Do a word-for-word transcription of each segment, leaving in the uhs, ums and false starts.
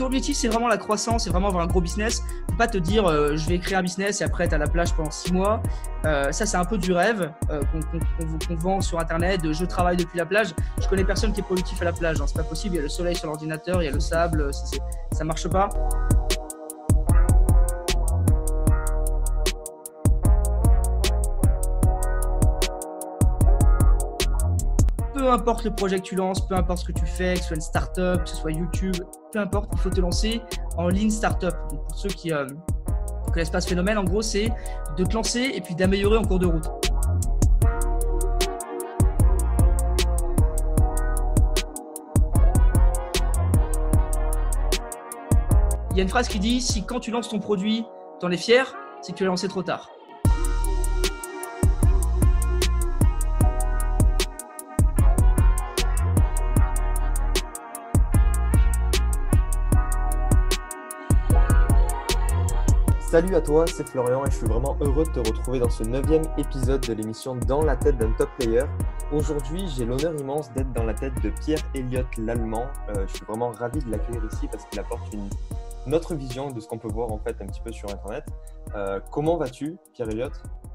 l'objectif, c'est vraiment la croissance, c'est vraiment avoir un gros business. Faut pas te dire, euh, je vais créer un business et après, tu à la plage pendant six mois. Euh, ça, c'est un peu du rêve euh, qu'on, qu'on, qu'on vend sur Internet. De, je travaille depuis la plage. Je connais personne qui est productif à la plage. Hein, c'est pas possible. Il y a le soleil sur l'ordinateur, il y a le sable. C'est, c'est, ça marche pas. Peu importe le projet que tu lances, peu importe ce que tu fais, que ce soit une startup, que ce soit YouTube, peu importe, il faut te lancer en lean startup. Donc pour ceux qui euh, ne connaissent pas ce phénomène, en gros, c'est de te lancer et puis d'améliorer en cours de route. Il y a une phrase qui dit « Si quand tu lances ton produit, tu en es fier, c'est que tu l'as lancé trop tard ». Salut à toi, c'est Florian et je suis vraiment heureux de te retrouver dans ce neuvième épisode de l'émission Dans la tête d'un top player. Aujourd'hui, j'ai l'honneur immense d'être dans la tête de Pierre-Elliott Lallemand. Euh, je suis vraiment ravi de l'accueillir ici parce qu'il apporte une, une autre vision de ce qu'on peut voir en fait un petit peu sur Internet. Euh, comment vas-tu, Pierre-Elliott ?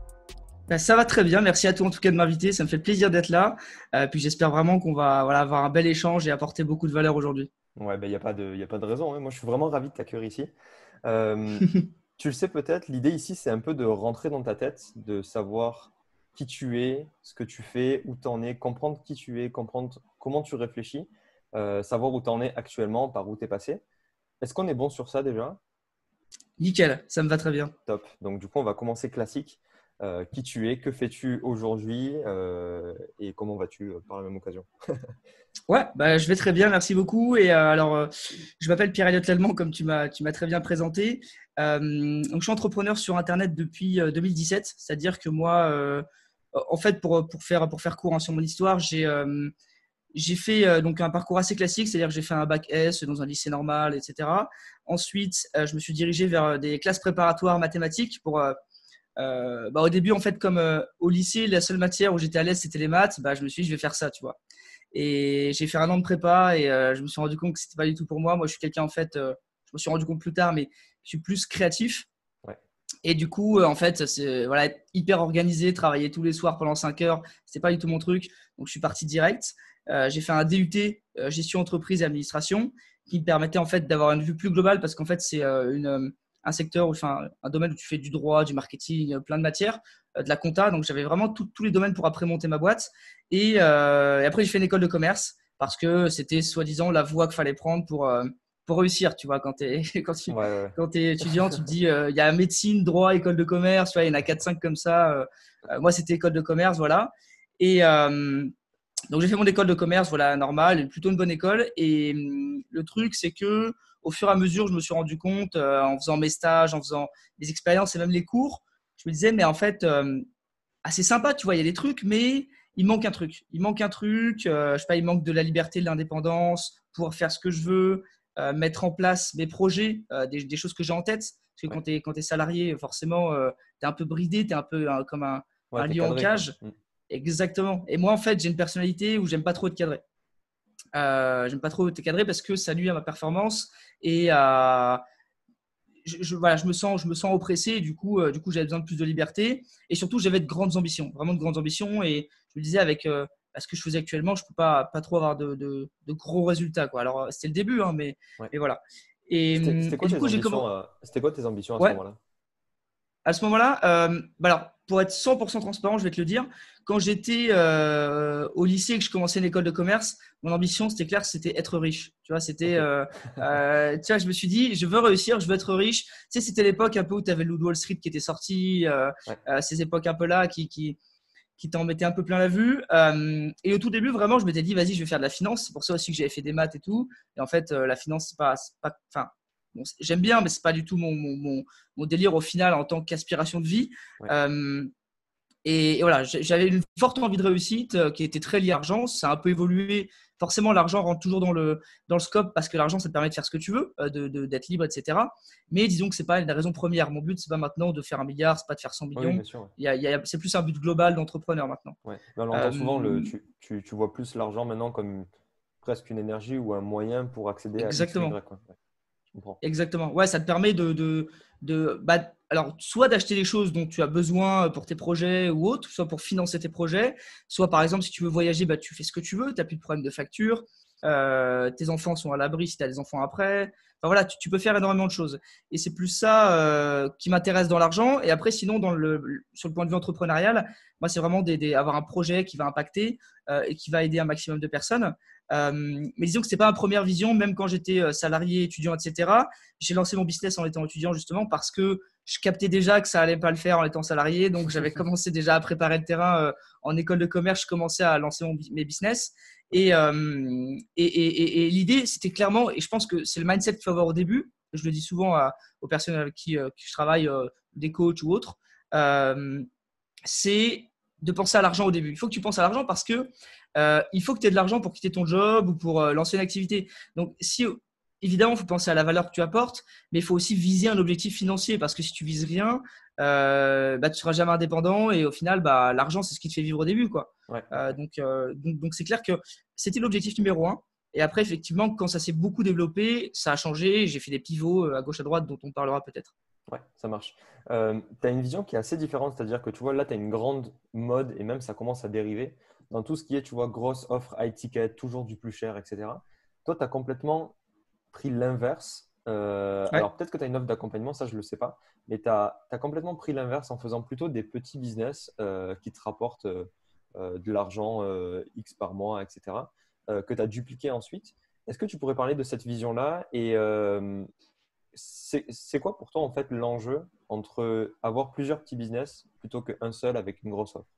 Ben, ça va très bien, merci à toi en tout cas de m'inviter, ça me fait plaisir d'être là. Euh, puis j'espère vraiment qu'on va voilà, avoir un bel échange et apporter beaucoup de valeur aujourd'hui. Ouais, ben, il n'y a pas de, y a pas de raison. Hein. Moi, je suis vraiment ravi de t'accueillir ici. Euh, Tu le sais peut-être, l'idée ici, c'est un peu de rentrer dans ta tête, de savoir qui tu es, ce que tu fais, où tu en es, comprendre qui tu es, comprendre comment tu réfléchis, euh, savoir où tu en es actuellement, par où tu es passé. Est-ce qu'on est bon sur ça déjà ? Nickel, ça me va très bien. Top. Donc du coup, on va commencer classique. Euh, qui tu es, que fais-tu aujourd'hui euh, et comment vas-tu euh, par la même occasion ? Ouais, bah, je vais très bien, merci beaucoup. Et euh, alors, euh, je m'appelle Pierre-Elliott Lallemand, comme tu m'as, tu m'as très bien présenté. Euh, donc, je suis entrepreneur sur Internet depuis euh, deux mille dix-sept, c'est-à-dire que moi, euh, en fait, pour, pour, faire, pour faire court hein, sur mon histoire, j'ai, euh, j'ai fait euh, donc un parcours assez classique, c'est-à-dire que j'ai fait un bac S dans un lycée normal, et cetera. Ensuite, euh, je me suis dirigé vers des classes préparatoires mathématiques pour… Euh, euh, bah, au début, en fait, comme euh, au lycée, la seule matière où j'étais à l'aise, c'était les maths, bah, je me suis dit, je vais faire ça, tu vois. Et j'ai fait un an de prépa et euh, je me suis rendu compte que c'était pas du tout pour moi. Moi, je suis quelqu'un, en fait, euh, je me suis rendu compte plus tard, mais je suis plus créatif. Ouais. Et du coup, euh, en fait, c'est voilà, être hyper organisé, travailler tous les soirs pendant cinq heures, c'était pas du tout mon truc. Donc, je suis parti direct. Euh, j'ai fait un D U T, euh, gestion entreprise et administration, qui me permettait en fait d'avoir une vue plus globale parce qu'en fait, c'est euh, une, euh, un secteur, enfin, un domaine où tu fais du droit, du marketing, euh, plein de matières, euh, de la compta. Donc, j'avais vraiment tout- tous les domaines pour après monter ma boîte. Et, euh, et après, j'ai fait une école de commerce parce que c'était soi-disant la voie qu'il fallait prendre pour, euh, pour réussir. Tu vois, quand tu es quand tu, Ouais, ouais. quand tu es étudiant, tu te dis, euh, il y a médecine, droit, école de commerce. Tu vois, il y en a quatre cinq comme ça. Euh, euh, moi, c'était école de commerce, voilà. Et euh, donc, j'ai fait mon école de commerce, voilà, normale, plutôt une bonne école. Et hum, le truc, c'est que au fur et à mesure, je me suis rendu compte, euh, en faisant mes stages, en faisant des expériences et même les cours, je me disais, mais en fait, euh, ah, c'est sympa, tu vois, il y a des trucs, mais il manque un truc. Il manque un truc, euh, je sais pas, il manque de la liberté, de l'indépendance, pouvoir faire ce que je veux, euh, mettre en place mes projets, euh, des, des choses que j'ai en tête. Parce que Ouais. quand tu es, quand t'es salarié, forcément, euh, tu es un peu bridé, tu es un peu euh, comme un, Ouais, un t'es lion en cadré, quoi. cage. Mm. Exactement. Et moi, en fait, j'ai une personnalité où j'aime pas trop être cadré. Euh, j'aime pas trop être cadré parce que ça nuit à ma performance et à je, je, voilà, je me sens, je me sens oppressé. Et du coup, euh, du coup, j'avais besoin de plus de liberté. Et surtout, j'avais de grandes ambitions, vraiment de grandes ambitions. Et je me disais, avec euh, ce que je faisais actuellement, je ne peux pas, pas trop avoir de, de, de gros résultats, quoi. Alors, c'était le début, hein, mais, Ouais. mais voilà. Et, C'était, c'était et quoi du tes coup, j'ai commencé. ambitions à... C'était quoi tes ambitions à ce Ouais, moment-là ? à ce moment-là, euh, bah alors, pour être cent pour cent transparent, je vais te le dire, quand j'étais euh, au lycée et que je commençais une école de commerce, mon ambition, c'était clair, c'était être riche. Tu vois, c'était, Ok. euh, euh, tu vois, je me suis dit, je veux réussir, je veux être riche. Tu sais, c'était l'époque un peu où tu avais le Loup de Wall Street qui était sorti, euh, Ouais. euh, ces époques un peu là qui, qui, qui t'en mettaient un peu plein la vue. Euh, et au tout début, vraiment, je m'étais dit, vas-y, je vais faire de la finance. C'est pour ça aussi que j'avais fait des maths et tout. Et en fait, euh, la finance, c'est pas, c'est pas, enfin, bon, j'aime bien, mais c'est pas du tout mon, mon, mon, mon délire au final en tant qu'aspiration de vie. Ouais. Euh, et, et voilà, j'avais une forte envie de réussite euh, qui était très liée à l'argent. Ça a un peu évolué. Forcément, l'argent rentre toujours dans le, dans le scope parce que l'argent, ça te permet de faire ce que tu veux, euh, de, de, d'être libre, et cetera. Mais disons que c'est pas la raison première. Mon but, c'est pas maintenant de faire un milliard, c'est pas de faire cent Oui, millions. bien sûr. Ouais. Il y a, il y a, c'est plus un but global d'entrepreneur maintenant. Ouais. Mais on l'entend souvent, le, Euh, tu, tu, tu vois plus l'argent maintenant comme presque une énergie ou un moyen pour accéder à X ou exactement. Y, quoi. Ouais. comprends. Exactement. Ouais, ça te permet de, de, de bah, alors, soit d'acheter des choses dont tu as besoin pour tes projets ou autres, soit pour financer tes projets, soit par exemple, si tu veux voyager, bah, tu fais ce que tu veux, tu n'as plus de problème de facture, euh, tes enfants sont à l'abri si tu as des enfants après. Enfin voilà, tu, tu peux faire énormément de choses. Et c'est plus ça euh, qui m'intéresse dans l'argent. Et après, sinon, dans le, sur le point de vue entrepreneurial, moi, c'est vraiment d'avoir un projet qui va impacter euh, et qui va aider un maximum de personnes. Euh, mais disons que ce n'est pas ma première vision, même quand j'étais euh, salarié, étudiant, et cetera. J'ai lancé mon business en étant étudiant justement parce que je captais déjà que ça allait pas le faire en étant salarié. Donc, j'avais commencé déjà à préparer le terrain euh, en école de commerce. Je commençais à lancer mon, mes business. Et, euh, et, et, et l'idée, c'était clairement, et je pense que c'est le mindset qu'il faut avoir au début. Je le dis souvent à, aux personnes avec qui, euh, qui je travaille, euh, des coachs ou autres, euh, c'est de penser à l'argent au début. Il faut que tu penses à l'argent parce que euh, il faut que tu aies de l'argent pour quitter ton job ou pour euh, lancer une activité. Donc, si évidemment, il faut penser à la valeur que tu apportes, mais il faut aussi viser un objectif financier parce que si tu vises rien, euh, bah, tu ne seras jamais indépendant et au final, bah, l'argent, c'est ce qui te fait vivre au début, quoi. Ouais. Euh, donc, euh, donc, donc, c'est clair que c'était l'objectif numéro un. Et après, effectivement, quand ça s'est beaucoup développé, ça a changé. J'ai fait des pivots à gauche, à droite dont on parlera peut-être. Ouais, ça marche. Euh, tu as une vision qui est assez différente, c'est-à-dire que tu vois, là, tu as une grande mode et même ça commence à dériver dans tout ce qui est, tu vois, grosse offre, high ticket, toujours du plus cher, et cetera. Toi, tu as complètement pris l'inverse. Euh, Ouais. alors, peut-être que tu as une offre d'accompagnement, ça, je ne le sais pas, mais tu as, complètement pris l'inverse en faisant plutôt des petits business euh, qui te rapportent euh, euh, de l'argent euh, X par mois, et cetera, euh, que tu as dupliqué ensuite. Est-ce que tu pourrais parler de cette vision-là et euh, c'est, c'est quoi pour toi en fait l'enjeu entre avoir plusieurs petits business plutôt qu'un seul avec une grosse offre?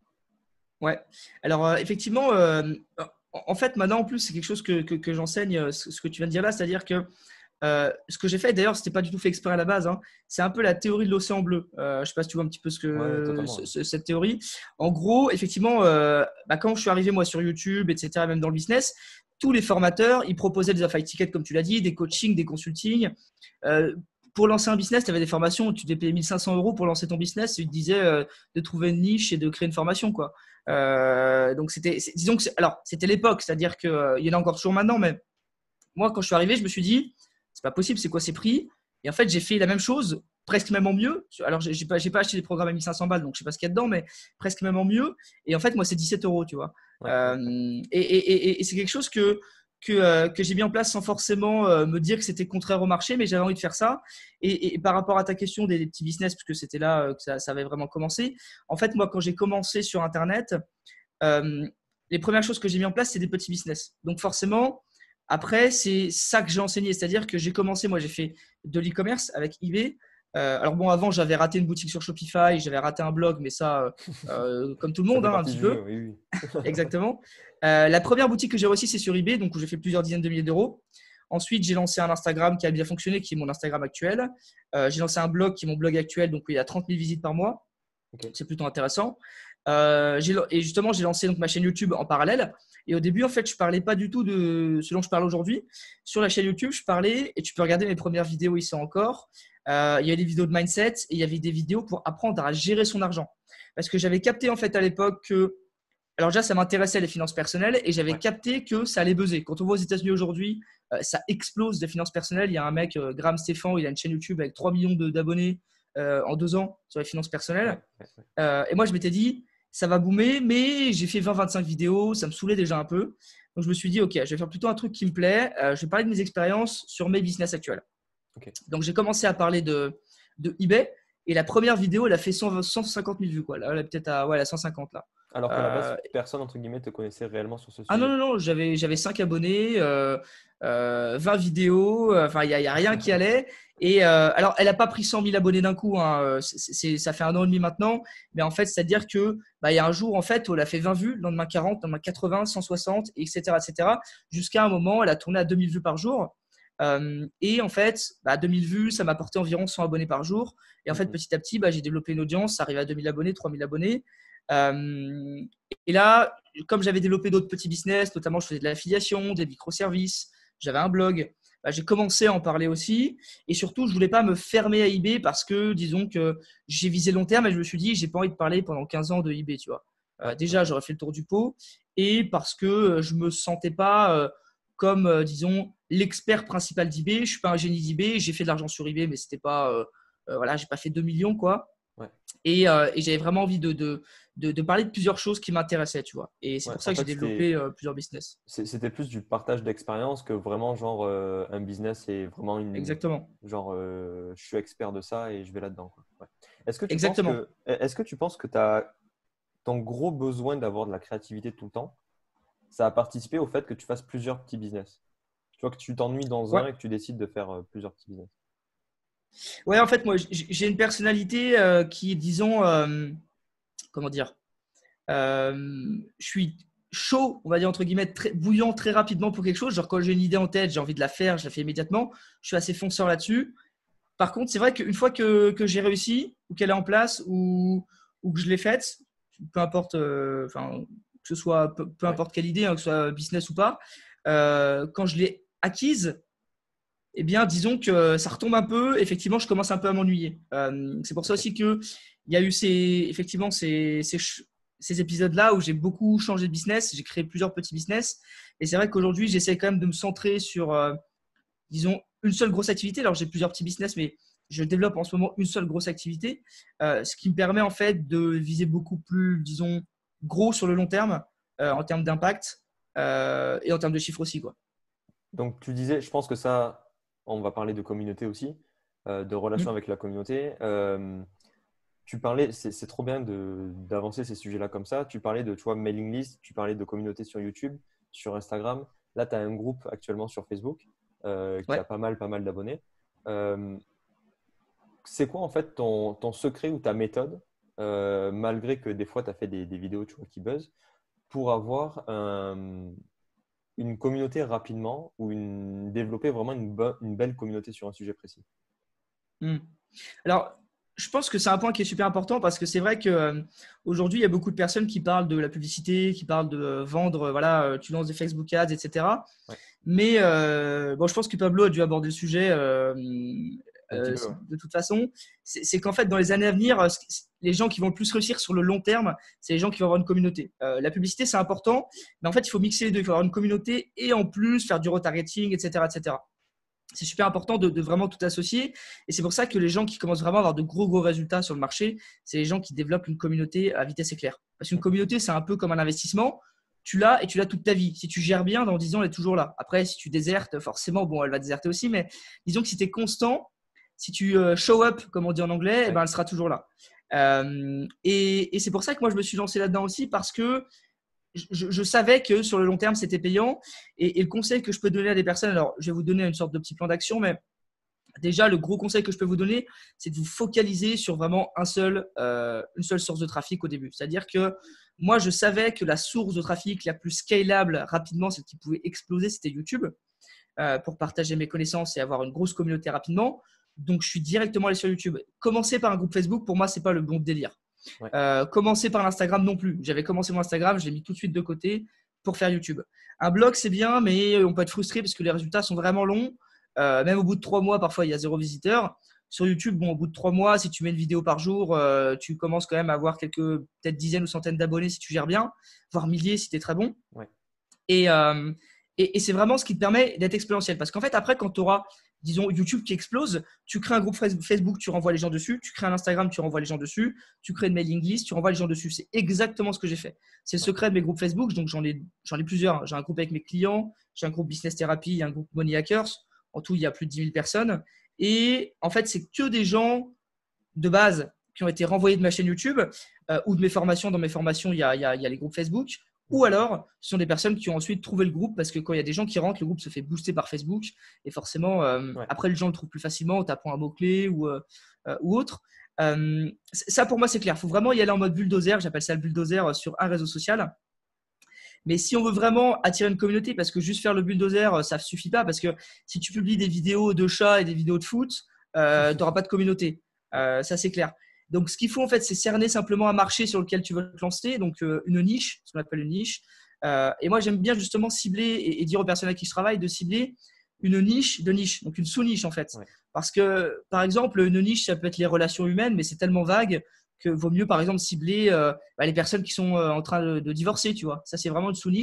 Ouais. Alors, euh, effectivement, euh, en en fait, maintenant, en plus, c'est quelque chose que, que, que j'enseigne, euh, ce, ce que tu viens de dire là, c'est-à-dire que euh, ce que j'ai fait, d'ailleurs, ce n'était pas du tout fait exprès à la base, hein, c'est un peu la théorie de l'océan bleu. Euh, je ne sais pas si tu vois un petit peu ce Ouais, que, totalement. ce- Ouais. ce- cette théorie. En gros, effectivement, euh, bah, quand je suis arrivé, moi, sur YouTube, et cetera, même dans le business, tous les formateurs, ils proposaient des offres tickets, comme tu l'as dit, des coachings, des consultings. Euh, pour lancer un business, tu avais des formations où tu devais payer mille cinq cents euros pour lancer ton business et ils te disaient euh, de trouver une niche et de créer une formation, quoi. Ouais. Euh, donc, c'était, c'est- disons que c'est- alors, c'était l'époque, c'est-à-dire qu'il euh, y en a encore toujours maintenant, mais moi, quand je suis arrivé, je me suis dit, c'est pas possible, c'est quoi ces prix? Et en fait, j'ai fait la même chose, presque même en mieux. Alors, j'ai j'ai pas, j'ai pas acheté des programmes à mille cinq cents balles, donc je sais pas ce qu'il y a dedans, mais presque même en mieux. Et en fait, moi, c'est dix-sept euros, tu vois. Ouais, ouais, Euh, ouais. et et, et, et c'est quelque chose que, que, euh, que j'ai mis en place sans forcément euh, me dire que c'était contraire au marché, mais j'avais envie de faire ça. Et, et par rapport à ta question des, des petits business, puisque c'était là euh, que ça, ça avait vraiment commencé, en fait, moi, quand j'ai commencé sur Internet, euh, les premières choses que j'ai mis en place, c'est des petits business. Donc forcément, après, c'est ça que j'ai enseigné. C'est-à-dire que j'ai commencé, moi, j'ai fait de l'e-commerce avec eBay. Euh, alors bon, avant, j'avais raté une boutique sur Shopify, j'avais raté un blog, mais ça, euh, euh, comme tout le Ça monde, fait hein, un partie petit du jeu, peu. oui, oui. Exactement. Euh, la première boutique que j'ai réussi, c'est sur eBay, donc où j'ai fait plusieurs dizaines de milliers d'euros. Ensuite, j'ai lancé un Instagram qui a bien fonctionné, qui est mon Instagram actuel. Euh, j'ai lancé un blog qui est mon blog actuel, donc il y a trente mille visites par mois. Ok. C'est plutôt intéressant. Euh, j'ai- et justement, j'ai lancé donc ma chaîne YouTube en parallèle. Et au début, en fait, je parlais pas du tout de ce dont je parle aujourd'hui. Sur la chaîne YouTube, je parlais, et tu peux regarder mes premières vidéos ici encore. Euh, il y avait des vidéos de mindset et il y avait des vidéos pour apprendre à gérer son argent. Parce que j'avais capté en fait à l'époque que, alors déjà, ça m'intéressait les finances personnelles et j'avais Ouais. capté que ça allait buzzer. Quand on voit aux États-Unis aujourd'hui, euh, ça explose des finances personnelles. Il y a un mec, euh, Graham Stephan, il a une chaîne YouTube avec trois millions de- d'abonnés euh, en deux ans sur les finances Ouais, personnelles. ouais, ouais. Euh, et moi, je m'étais dit, ça va boomer, mais j'ai fait vingt vingt-cinq vidéos, ça me saoulait déjà un peu. Donc, je me suis dit, OK, je vais faire plutôt un truc qui me plaît. Euh, je vais parler de mes expériences sur mes business actuels. Ok. Donc, j'ai commencé à parler de, de eBay. Et la première vidéo, elle a fait cent, cent cinquante mille vues, quoi. Là, elle est peut-être à, ouais, elle a cent cinquante là. Alors qu'à la base, Euh, personne entre guillemets te connaissait réellement sur ce ah non, sujet. non, non, j'avais, j'avais cinq abonnés, euh, euh, vingt vidéos, euh, enfin, il n'y a, il y a rien qui allait. Et euh, alors, elle n'a pas pris cent mille abonnés d'un coup, hein, euh, c'est, c'est- ça fait un an et demi maintenant. Mais en fait, c'est-à-dire que bah, il y a un jour, en fait, où elle a fait vingt vues, le lendemain quarante, le lendemain quatre-vingts, cent soixante, et cetera, et cetera. Jusqu'à un moment, elle a tourné à deux mille vues par jour. Euh, et en fait, bah, deux mille vues, ça m'a apporté environ cent abonnés par jour. Et en fait, Mhm. petit à petit, bah, j'ai développé une audience, ça arrive à deux mille abonnés, trois mille abonnés. Euh, et là, comme j'avais développé d'autres petits business, notamment je faisais de l'affiliation, des microservices, j'avais un blog, bah, j'ai commencé à en parler aussi. Et surtout, je voulais pas me fermer à eBay parce que, disons que j'ai visé long terme et je me suis dit, j'ai pas envie de parler pendant quinze ans de eBay, tu vois. Euh, Ouais, ouais, déjà, ouais. j'aurais fait le tour du pot et parce que je me sentais pas, euh, comme, euh, disons, l'expert principal d'eBay. Je ne suis pas un génie d'eBay. J'ai fait de l'argent sur eBay, mais c'était pas, euh, euh, voilà, j'ai pas fait deux millions, quoi. Ouais. Et, euh, et j'avais vraiment envie de, de, de, de parler de plusieurs choses qui m'intéressaient, tu vois. Et c'est Ouais. pour ça En que j'ai fait, c'était développé euh, plusieurs business. c'est- c'était plus du partage d'expérience que vraiment genre euh, un business et vraiment une Exactement. genre euh, je suis expert de ça et je vais là-dedans, quoi. Ouais. Est-ce que tu penses Exactement. que est-ce que tu penses que tu as ton gros besoin d'avoir de la créativité tout le temps, ça a participé au fait que tu fasses plusieurs petits business? Tu vois que tu t'ennuies dans Ouais. un et que tu décides de faire euh, plusieurs petits business. Ouais, en fait, moi, j- j'ai une personnalité euh, qui est, disons, euh, comment dire, euh, je suis chaud, on va dire entre guillemets, très, bouillant très rapidement pour quelque chose. Genre, quand j'ai une idée en tête, j'ai envie de la faire, je la fais immédiatement. Je suis assez fonceur là-dessus. Par contre, c'est vrai qu'une fois que, que j'ai réussi, ou qu'elle est en place, ou, ou que je l'ai faite, peu importe, euh, enfin, que ce soit peu, peu Ouais. importe quelle idée, hein, que ce soit business ou pas, euh, quand je l'ai acquise, eh bien, disons que ça retombe un peu. Effectivement, je commence un peu à m'ennuyer. Euh, c'est pour ça Ok. aussi qu'il y a eu ces, effectivement ces, ces, ces épisodes-là où j'ai beaucoup changé de business. J'ai créé plusieurs petits business. Et c'est vrai qu'aujourd'hui, j'essaie quand même de me centrer sur, euh, disons, une seule grosse activité. Alors, j'ai plusieurs petits business, mais je développe en ce moment une seule grosse activité, euh, ce qui me permet en fait de viser beaucoup plus, disons, gros sur le long terme, euh, en termes d'impact euh, et en termes de chiffres aussi, quoi. Donc tu disais, je pense que ça, on va parler de communauté aussi, euh, de relation Mm. avec la communauté. Euh, tu parlais, c'est c'est trop bien de d'avancer ces sujets-là comme ça. Tu parlais de, tu vois, mailing list, tu parlais de communauté sur YouTube, sur Instagram. Là, tu as un groupe actuellement sur Facebook euh, qui Ouais. a pas mal, pas mal d'abonnés. Euh, c'est quoi en fait ton, ton secret ou ta méthode, euh, malgré que des fois tu as fait des, des vidéos tu vois, qui buzzent, pour avoir un- une communauté rapidement ou une, développer vraiment une, bo- une belle communauté sur un sujet précis? Mm. Alors, je pense que c'est un point qui est super important parce que c'est vrai qu'aujourd'hui, il y a beaucoup de personnes qui parlent de la publicité, qui parlent de euh, vendre, euh, voilà, euh, tu lances des Facebook Ads, et cetera. Ouais, Mais euh, bon, je pense que Pablo a dû aborder le sujet euh, un petit euh, peu, ouais. de toute façon. C'est c'est qu'en fait, dans les années à venir, euh, ce- les gens qui vont le plus réussir sur le long terme, c'est les gens qui vont avoir une communauté. Euh, la publicité, c'est important, mais en fait, il faut mixer les deux. Il faut avoir une communauté et en plus faire du retargeting, et cetera, et cetera. C'est super important de, de vraiment tout associer. Et c'est pour ça que les gens qui commencent vraiment à avoir de gros, gros résultats sur le marché, c'est les gens qui développent une communauté à vitesse éclair. Parce qu'une communauté, c'est un peu comme un investissement. Tu l'as et tu l'as toute ta vie. Si tu gères bien, dans dix ans, elle est toujours là. Après, si tu désertes, forcément, bon, elle va déserter aussi. Mais disons que si tu es constant, si tu euh, show up, comme on dit en anglais, eh Ouais. ben, elle sera toujours là. Euh, et, et c'est pour ça que moi, je me suis lancé là-dedans aussi parce que je, je savais que sur le long terme, c'était payant. Et, et le conseil que je peux donner à des personnes, alors je vais vous donner une sorte de petit plan d'action, mais déjà, le gros conseil que je peux vous donner, c'est de vous focaliser sur vraiment un seul, euh, une seule source de trafic au début. C'est-à-dire que moi, je savais que la source de trafic la plus scalable rapidement, celle qui pouvait exploser, c'était YouTube, euh, pour partager mes connaissances et avoir une grosse communauté rapidement. Donc, je suis directement allé sur YouTube. Commencer par un groupe Facebook, pour moi, c'est pas le bon délire. Ouais. Euh, commencer par l'Instagram non plus. J'avais commencé mon Instagram, je l'ai mis tout de suite de côté pour faire YouTube. Un blog, c'est bien, mais on peut être frustré parce que les résultats sont vraiment longs. Euh, même au bout de trois mois, parfois, il y a zéro visiteur. Sur YouTube, bon, au bout de trois mois, si tu mets une vidéo par jour, euh, tu commences quand même à avoir quelques, peut-être dizaines ou centaines d'abonnés si tu gères bien, voire milliers si tu es très bon. Ouais. Et, euh, et, et c'est vraiment ce qui te permet d'être exponentiel. Parce qu'en fait, après, quand tu auras, disons, YouTube qui explose, tu crées un groupe Facebook, tu renvoies les gens dessus. Tu crées un Instagram, tu renvoies les gens dessus. Tu crées une mailing list, tu renvoies les gens dessus. C'est exactement ce que j'ai fait. C'est le Ouais. secret de mes groupes Facebook. Donc, j'en ai, j'en ai plusieurs. J'ai un groupe avec mes clients, j'ai un groupe Business Therapy, un groupe Money Hackers. En tout, il y a plus de dix mille personnes. Et en fait, c'est que des gens de base qui ont été renvoyés de ma chaîne YouTube euh, ou de mes formations. Dans mes formations, il y a, il y a, il y a les groupes Facebook. Ou alors, ce sont des personnes qui ont ensuite trouvé le groupe parce que quand il y a des gens qui rentrent, le groupe se fait booster par Facebook. Et forcément, euh, Ouais. après, les gens le trouvent plus facilement en tapant un mot-clé ou, euh, euh, ou autre. Euh, ça, pour moi, c'est clair. Il faut vraiment y aller en mode bulldozer. J'appelle ça le bulldozer sur un réseau social. Mais si on veut vraiment attirer une communauté, parce que juste faire le bulldozer, ça ne suffit pas. Parce que si tu publies des vidéos de chats et des vidéos de foot, euh, tu n'auras pas de communauté. Ouais. Euh, ça, c'est clair. Donc, ce qu'il faut, en fait, c'est cerner simplement un marché sur lequel tu veux te lancer. Donc, euh, une niche, ce qu'on appelle une niche. Euh, et moi, j'aime bien justement cibler et, et dire aux personnes avec qui je travaille de cibler une niche de niche, donc une sous-niche, en fait. Ouais. Parce que, par exemple, une niche, ça peut être les relations humaines, mais c'est tellement vague que vaut mieux, par exemple, cibler euh, bah, les personnes qui sont euh, en train de, de divorcer, tu vois. Ça, c'est vraiment une sous-niche.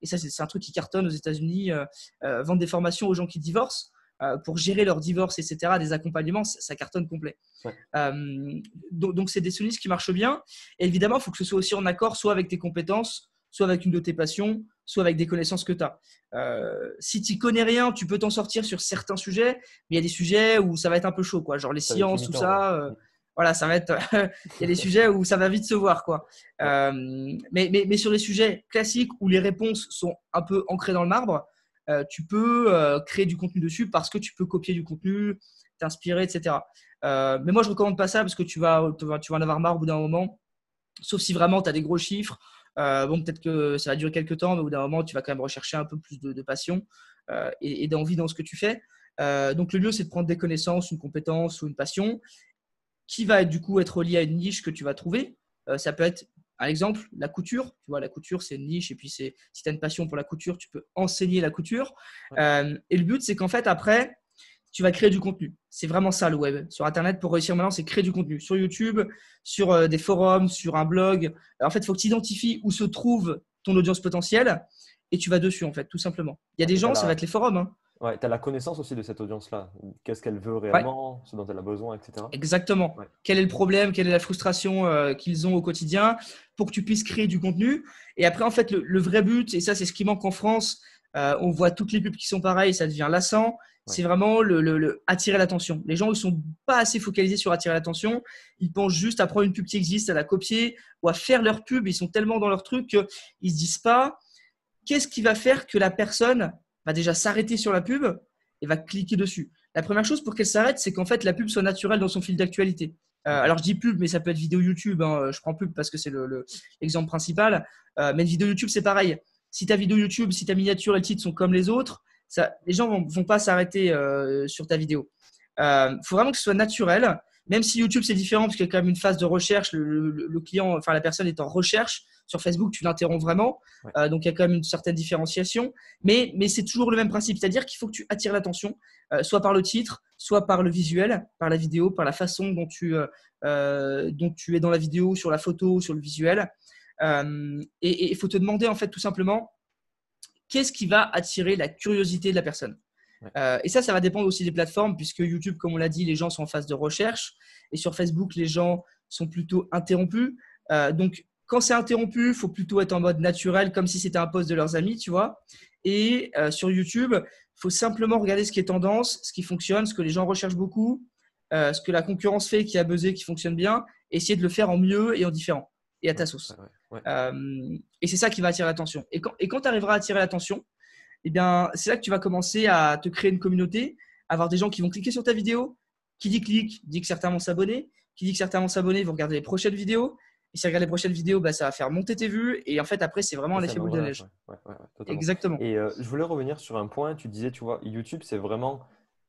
et ça, c'est, c'est un truc qui cartonne aux États-Unis, euh, euh, vendre des formations aux gens qui divorcent euh, pour gérer leur divorce, et cetera, des accompagnements, ça, ça cartonne complet. Ouais. Euh, donc, donc, c'est des solutions qui marchent bien. Et évidemment, il faut que ce soit aussi en accord, soit avec tes compétences, soit avec une de tes passions, soit avec des connaissances que tu as. Euh, si tu connais rien, tu peux t'en sortir sur certains sujets, mais il y a des sujets où ça va être un peu chaud, quoi. Genre les Ça va être sciences, tout limitant, ça. ouais. Euh, voilà, ça va être. Il y a des sujets où ça va vite se voir, quoi. Ouais. Euh, mais, mais, mais sur les sujets classiques où les réponses sont un peu ancrées dans le marbre, euh, tu peux euh, créer du contenu dessus parce que tu peux copier du contenu, t'inspirer, et cetera. Euh, mais moi, je ne recommande pas ça parce que tu vas, tu vas en avoir marre au bout d'un moment. Sauf si vraiment tu as des gros chiffres. Euh, bon, peut-être que ça va durer quelques temps, mais au bout d'un moment, tu vas quand même rechercher un peu plus de, de passion euh, et, et d'envie dans ce que tu fais. Euh, donc, le mieux, c'est de prendre des connaissances, une compétence ou une passion qui va du coup être reliée à une niche que tu vas trouver. Euh, ça peut être, par exemple, la couture. Tu vois, la couture, c'est une niche. Et puis, c'est, si tu as une passion pour la couture, tu peux enseigner la couture. Ouais. Euh, et le but, c'est qu'en fait, après, tu vas créer du contenu. C'est vraiment ça le web. Sur Internet, pour réussir maintenant, c'est créer du contenu. Sur YouTube, sur euh, des forums, sur un blog. Alors, en fait, il faut que tu identifies où se trouve ton audience potentielle et tu vas dessus, en fait, tout simplement. Il y a des Et tu as gens, ça va la... être les forums. Hein. Ouais, t'as la connaissance aussi de cette audience-là. Qu'est-ce qu'elle veut Ouais, réellement, ce dont elle a besoin, et cetera. exactement. Ouais. Quel est le problème, quelle est la frustration euh, qu'ils ont au quotidien pour que tu puisses créer du contenu. Et après, en fait, le, le vrai but, et ça, c'est ce qui manque en France, euh, on voit toutes les pubs qui sont pareilles, ça devient lassant. Ouais. C'est vraiment le, le, le attirer l'attention. Les gens ne sont pas assez focalisés sur attirer l'attention. Ils pensent juste à prendre une pub qui existe, à la copier ou à faire leur pub. Ils sont tellement dans leur truc qu'ils ne se disent pas qu'est-ce qui va faire que la personne va déjà s'arrêter sur la pub et va cliquer dessus. La première chose pour qu'elle s'arrête, c'est qu'en fait, la pub soit naturelle dans son fil d'actualité. Euh, Ok. alors, je dis pub, mais ça peut être vidéo YouTube. Hein. Je prends pub parce que c'est le, le, l'exemple principal. Euh, mais une vidéo YouTube, c'est pareil. Si ta vidéo YouTube, si ta miniature et le titre sont comme les autres, ça, les gens vont, vont pas s'arrêter euh, sur ta vidéo. Il euh, faut vraiment que ce soit naturel. Même si YouTube, c'est différent parce qu'il y a quand même une phase de recherche. Le, le, le client, enfin la personne est en recherche. Sur Facebook, tu l'interromps vraiment. Ouais. Euh, donc, il y a quand même une certaine différenciation. Mais, mais c'est toujours le même principe. C'est-à-dire qu'il faut que tu attires l'attention, euh, soit par le titre, soit par le visuel, par la vidéo, par la façon dont tu, euh, dont tu es dans la vidéo, sur la photo, sur le visuel. Euh, et il faut te demander, en fait, tout simplement, qu'est-ce qui va attirer la curiosité de la personne. Ouais. Euh, et ça, ça va dépendre aussi des plateformes, puisque YouTube, comme on l'a dit, les gens sont en phase de recherche. Et sur Facebook, les gens sont plutôt interrompus. Euh, donc, quand c'est interrompu, il faut plutôt être en mode naturel, comme si c'était un post de leurs amis, tu vois. Et euh, sur YouTube, il faut simplement regarder ce qui est tendance, ce qui fonctionne, ce que les gens recherchent beaucoup, euh, ce que la concurrence fait, qui a buzzé, qui fonctionne bien, et essayer de le faire en mieux et en différent, et à ta Ouais, sauce. ouais, ouais. Euh, et c'est ça qui va attirer l'attention. Et quand, et quand tu arriveras à attirer l'attention, eh bien, c'est là que tu vas commencer à te créer une communauté, avoir des gens qui vont cliquer sur ta vidéo. Qui dit clique, dit que certains vont s'abonner. Qui dit que certains vont s'abonner, vont regarder les prochaines vidéos. Et si ils regardent les prochaines vidéos, bah, ça va faire monter tes vues. Et en fait, après, c'est vraiment Et un ça effet boule de engrenage, neige. ouais. Ouais, ouais, ouais, totalement. Exactement. Et euh, je voulais revenir sur un point. Tu disais, tu vois, YouTube, c'est vraiment.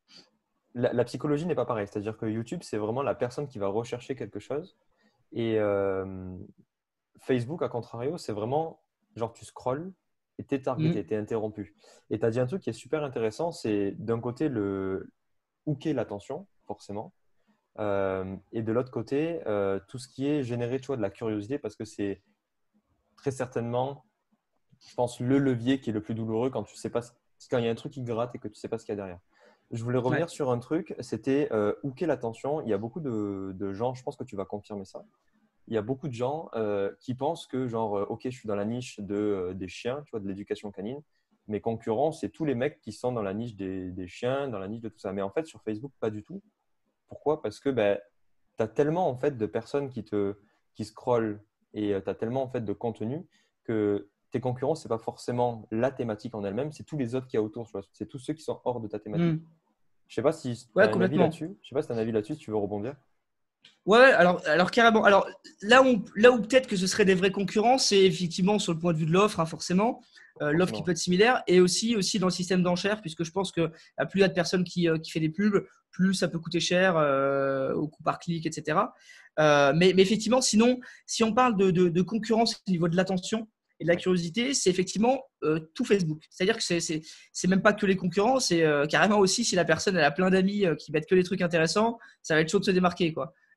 La, la psychologie n'est pas pareille. C'est-à-dire que YouTube, c'est vraiment la personne qui va rechercher quelque chose. Et euh, Facebook, à contrario, c'est vraiment genre tu scrolles et tu es targeté, Mmh. tu es interrompu. Et tu as dit un truc qui est super intéressant, c'est d'un côté le hooker l'attention, forcément, euh, et de l'autre côté, euh, tout ce qui est générer tu vois, de la curiosité, parce que c'est très certainement, je pense, le levier qui est le plus douloureux quand tu sais pas, quand il y a un truc qui gratte et que tu sais pas ce qu'il y a derrière. Je voulais revenir Ouais. sur un truc, c'était euh, hooker l'attention. Il y a beaucoup de, de gens, je pense que tu vas confirmer ça. Il y a beaucoup de gens euh, qui pensent que, genre, euh, ok, je suis dans la niche de, euh, des chiens, tu vois, de l'éducation canine. Mes concurrents, c'est tous les mecs qui sont dans la niche des, des chiens, dans la niche de tout ça. Mais en fait, sur Facebook, pas du tout. Pourquoi? Parce que ben, tu as tellement en fait, de personnes qui, te, qui scrollent et tu as tellement en fait, de contenu que tes concurrents, ce n'est pas forcément la thématique en elle-même, c'est tous les autres qu'il y a autour. Tu vois. C'est tous ceux qui sont hors de ta thématique. Mmh. Je sais pas si tu as Ouais, un avis complètement. là-dessus. Je sais pas si tu as un avis là-dessus, si tu veux rebondir. Ouais, alors, alors carrément. Alors là où, là où peut-être que ce serait des vrais concurrents, c'est effectivement sur le point de vue de l'offre, hein, forcément. Euh, l'offre qui Forcément. peut être similaire et aussi, aussi dans le système d'enchères, puisque je pense que à plus il y a de personnes qui, euh, qui fait des pubs, plus ça peut coûter cher euh, au coût par clic, et cetera. Euh, mais, mais effectivement, sinon, si on parle de, de, de concurrence au niveau de l'attention et de la Ouais. curiosité, c'est effectivement euh, tout Facebook. C'est-à-dire que c'est, c'est, c'est même pas que les concurrents, c'est euh, carrément aussi si la personne elle a plein d'amis euh, qui mettent que des trucs intéressants, ça va être chaud de se démarquer, quoi.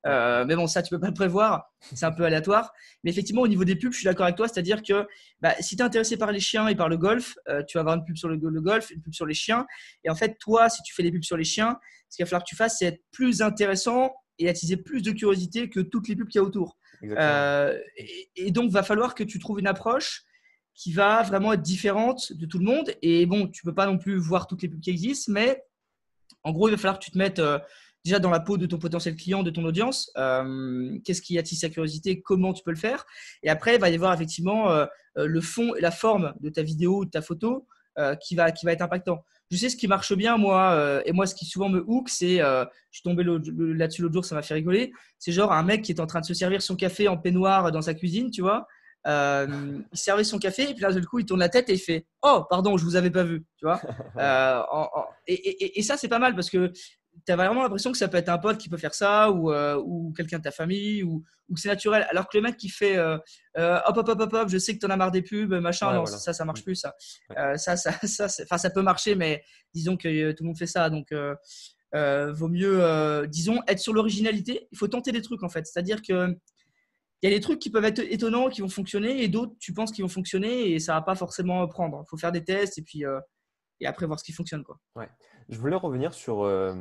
Euh, mais bon, ça, tu peux pas le prévoir. C'est un peu aléatoire. Mais effectivement, au niveau des pubs, je suis d'accord avec toi. C'est-à-dire que bah, si tu es intéressé par les chiens et par le golf, euh, tu vas avoir une pub sur le, le golf, une pub sur les chiens. Et en fait, toi, si tu fais des pubs sur les chiens, ce qu'il va falloir que tu fasses, c'est être plus intéressant et attiser plus de curiosité que toutes les pubs qu'il y a autour. Euh, et, et donc, il va falloir que tu trouves une approche qui va vraiment être différente de tout le monde. Et bon, tu ne peux pas non plus voir toutes les pubs qui existent, mais en gros, il va falloir que tu te mettes euh, déjà dans la peau de ton potentiel client, de ton audience. Euh, qu'est-ce qui attise sa curiosité, comment tu peux le faire. Et après, il va y avoir effectivement euh, le fond et la forme de ta vidéo ou de ta photo euh, qui, va, qui va être impactant. Je sais ce qui marche bien, moi, euh, et moi, ce qui souvent me hook, c'est, euh, je suis tombé là-dessus l'autre jour, ça m'a fait rigoler. C'est genre un mec qui est en train de se servir son café en peignoir dans sa cuisine, tu vois. Euh, il servait son café et puis là, du coup, il tourne la tête et il fait « Oh, pardon, je vous avais pas vu », tu vois. Euh, en, en, et, et, et ça, c'est pas mal parce que tu as vraiment l'impression que ça peut être un pote qui peut faire ça ou, euh, ou quelqu'un de ta famille ou, ou que c'est naturel. Alors que le mec qui fait euh, euh, hop, hop, hop, hop, hop, je sais que tu en as marre des pubs, machin, ouais, non, voilà. ça, ça marche plus, ça. Ouais. Euh, ça, ça, ça, ça, ça peut marcher, mais disons que euh, tout le monde fait ça. Donc, euh, euh, vaut mieux, euh, disons, être sur l'originalité. Il faut tenter des trucs, en fait. C'est-à-dire que il y a des trucs qui peuvent être étonnants, qui vont fonctionner, et d'autres, tu penses qu'ils vont fonctionner et ça ne va pas forcément prendre. Il faut faire des tests et puis euh, et après voir ce qui fonctionne, quoi. Ouais. Je voulais revenir sur, euh,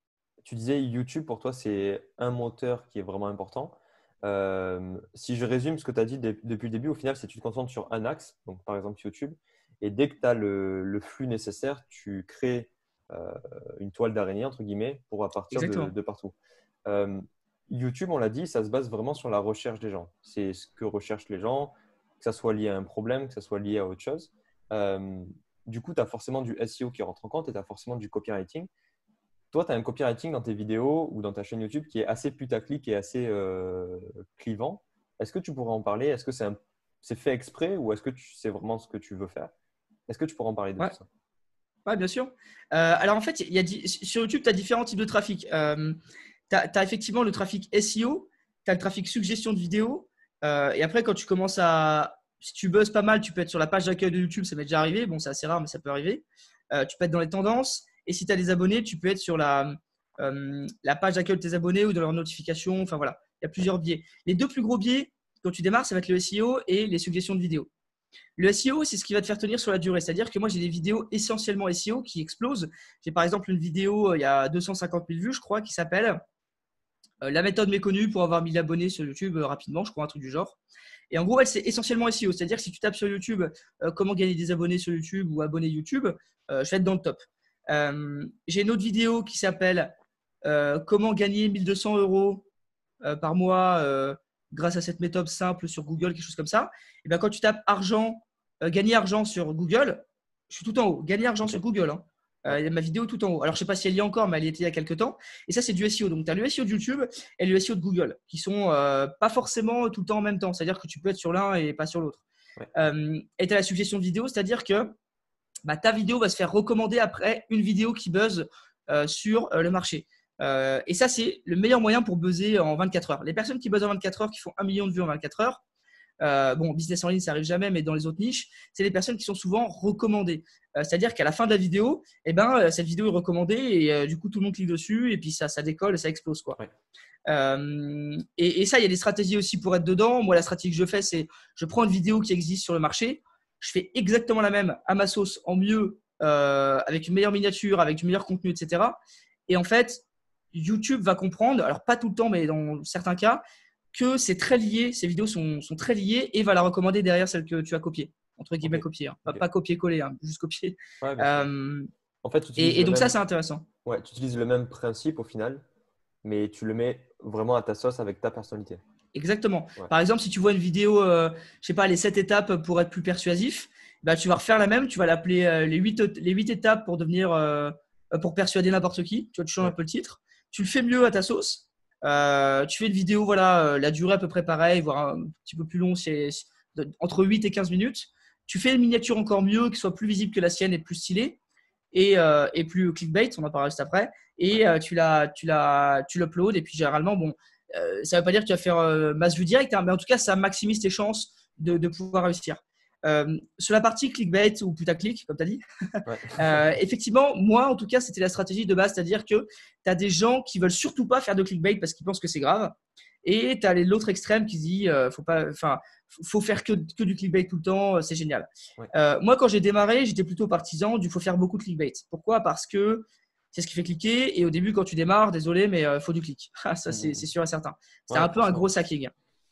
tu disais YouTube, pour toi, c'est un moteur qui est vraiment important. Euh, si je résume ce que tu as dit de, depuis le début, au final, c'est que tu te concentres sur un axe, donc par exemple YouTube, et dès que tu as le, le flux nécessaire, tu crées euh, une toile d'araignée, entre guillemets, pour partir de, de partout. Euh, YouTube, on l'a dit, ça se base vraiment sur la recherche des gens. C'est ce que recherchent les gens, que ça soit lié à un problème, que ça soit lié à autre chose. Euh, du coup, tu as forcément du S E O qui rentre en compte et tu as forcément du copywriting. Toi, tu as un copywriting dans tes vidéos ou dans ta chaîne YouTube qui est assez putaclic et assez euh, clivant. Est-ce que tu pourrais en parler? Est-ce que c'est, un, c'est fait exprès ou est-ce que tu, c'est vraiment ce que tu veux faire? Est-ce que tu pourrais en parler de ouais. tout ça? Oui, bien sûr. Euh, alors, en fait, il y a, sur YouTube, tu as différents types de trafic. Euh, tu as effectivement le trafic S E O, tu as le trafic suggestion de vidéos. Euh, et après, quand tu commences à… Si tu buzzes pas mal, tu peux être sur la page d'accueil de YouTube, ça m'est déjà arrivé. Bon, c'est assez rare, mais ça peut arriver. Euh, tu peux être dans les tendances. Et si tu as des abonnés, tu peux être sur la, euh, la page d'accueil de tes abonnés ou de leurs notifications. Enfin, voilà, il y a plusieurs biais. Les deux plus gros biais, quand tu démarres, ça va être le S E O et les suggestions de vidéos. Le S E O, c'est ce qui va te faire tenir sur la durée. C'est-à-dire que moi, j'ai des vidéos essentiellement S E O qui explosent. J'ai par exemple une vidéo, il y a deux cent cinquante mille vues, je crois, qui s'appelle euh, La méthode méconnue pour avoir mille abonnés sur YouTube euh, rapidement, je crois, un truc du genre. Et en gros, elle, c'est essentiellement S E O. C'est-à-dire que si tu tapes sur YouTube euh, comment gagner des abonnés sur YouTube ou abonner YouTube, euh, je vais être dans le top. Euh, j'ai une autre vidéo qui s'appelle euh, Comment gagner mille deux cents euros euh, par mois euh, grâce à cette méthode simple sur Google, quelque chose comme ça. Et bien, quand tu tapes argent, euh, gagner argent sur Google, je suis tout en haut. Gagner argent okay. sur Google. Hein. Euh, il y a ma vidéo tout en haut. Alors, je ne sais pas si elle y est encore, mais elle y était il y a quelques temps. Et ça, c'est du S E O. Donc, tu as le S E O de YouTube et le S E O de Google qui sont euh, pas forcément tout le temps en même temps. C'est-à-dire que tu peux être sur l'un et pas sur l'autre. Ouais. Euh, et tu as la suggestion de vidéo, c'est-à-dire que bah, ta vidéo va se faire recommander après une vidéo qui buzz euh, sur euh, le marché. Euh, et ça, c'est le meilleur moyen pour buzzer en vingt-quatre heures. Les personnes qui buzzent en vingt-quatre heures, qui font un million de vues en vingt-quatre heures, euh, bon, business en ligne, ça arrive jamais, mais dans les autres niches, c'est les personnes qui sont souvent recommandées. Euh, c'est-à-dire qu'à la fin de la vidéo, eh ben, cette vidéo est recommandée et euh, du coup, tout le monde clique dessus et puis ça, ça décolle et ça explose, quoi. Ouais. Euh, et, et ça, il y a des stratégies aussi pour être dedans. Moi, la stratégie que je fais, c'est je prends une vidéo qui existe sur le marché, je fais exactement la même à ma sauce en mieux, euh, avec une meilleure miniature, avec du meilleur contenu, et cetera. Et en fait, YouTube va comprendre, alors pas tout le temps, mais dans certains cas, que c'est très lié, ces vidéos sont, sont très liées et va la recommander derrière celle que tu as copiée, entre guillemets okay. copiée, hein. Pas, okay. pas copier-coller, hein, juste copier. Ouais, euh, en fait, et, et donc même... ça, c'est intéressant. Ouais, tu utilises le même principe au final, mais tu le mets vraiment à ta sauce avec ta personnalité. Exactement. Ouais. Par exemple, si tu vois une vidéo, euh, je sais pas, les sept étapes pour être plus persuasif, bah, tu vas refaire la même, tu vas l'appeler euh, les huit les huit étapes pour devenir euh, pour persuader n'importe qui. Tu vois, tu changes ouais. un peu le titre. Tu le fais mieux à ta sauce. Euh, tu fais une vidéo, voilà, euh, la durée à peu près pareil, voire un petit peu plus long, c'est, c'est entre huit et quinze minutes. Tu fais une miniature encore mieux, qui soit plus visible que la sienne et plus stylée et, euh, et plus clickbait, on en parlera juste après. Et euh, tu la, tu la, tu l'uploades et puis généralement, bon, euh, ça ne veut pas dire que tu vas faire euh, masse vue direct, hein, mais en tout cas, ça maximise tes chances de, de pouvoir réussir. Euh, sur la partie clickbait ou putaclic, comme tu as dit, Ouais. euh, effectivement, moi, en tout cas, c'était la stratégie de base, c'est-à-dire que tu as des gens qui veulent surtout pas faire de clickbait parce qu'ils pensent que c'est grave. Et tu as l'autre extrême qui dit euh, faut pas, enfin, faut faire que, que du clickbait tout le temps, euh, c'est génial. Ouais. Euh, moi, quand j'ai démarré, j'étais plutôt partisan du faut faire beaucoup de clickbait. Pourquoi? Parce que c'est ce qui fait cliquer. Et au début, quand tu démarres, désolé, mais il euh, faut du clic. Ça, c'est, Mmh. c'est sûr et certain. C'est Ouais, un peu un forcément. gros hacking.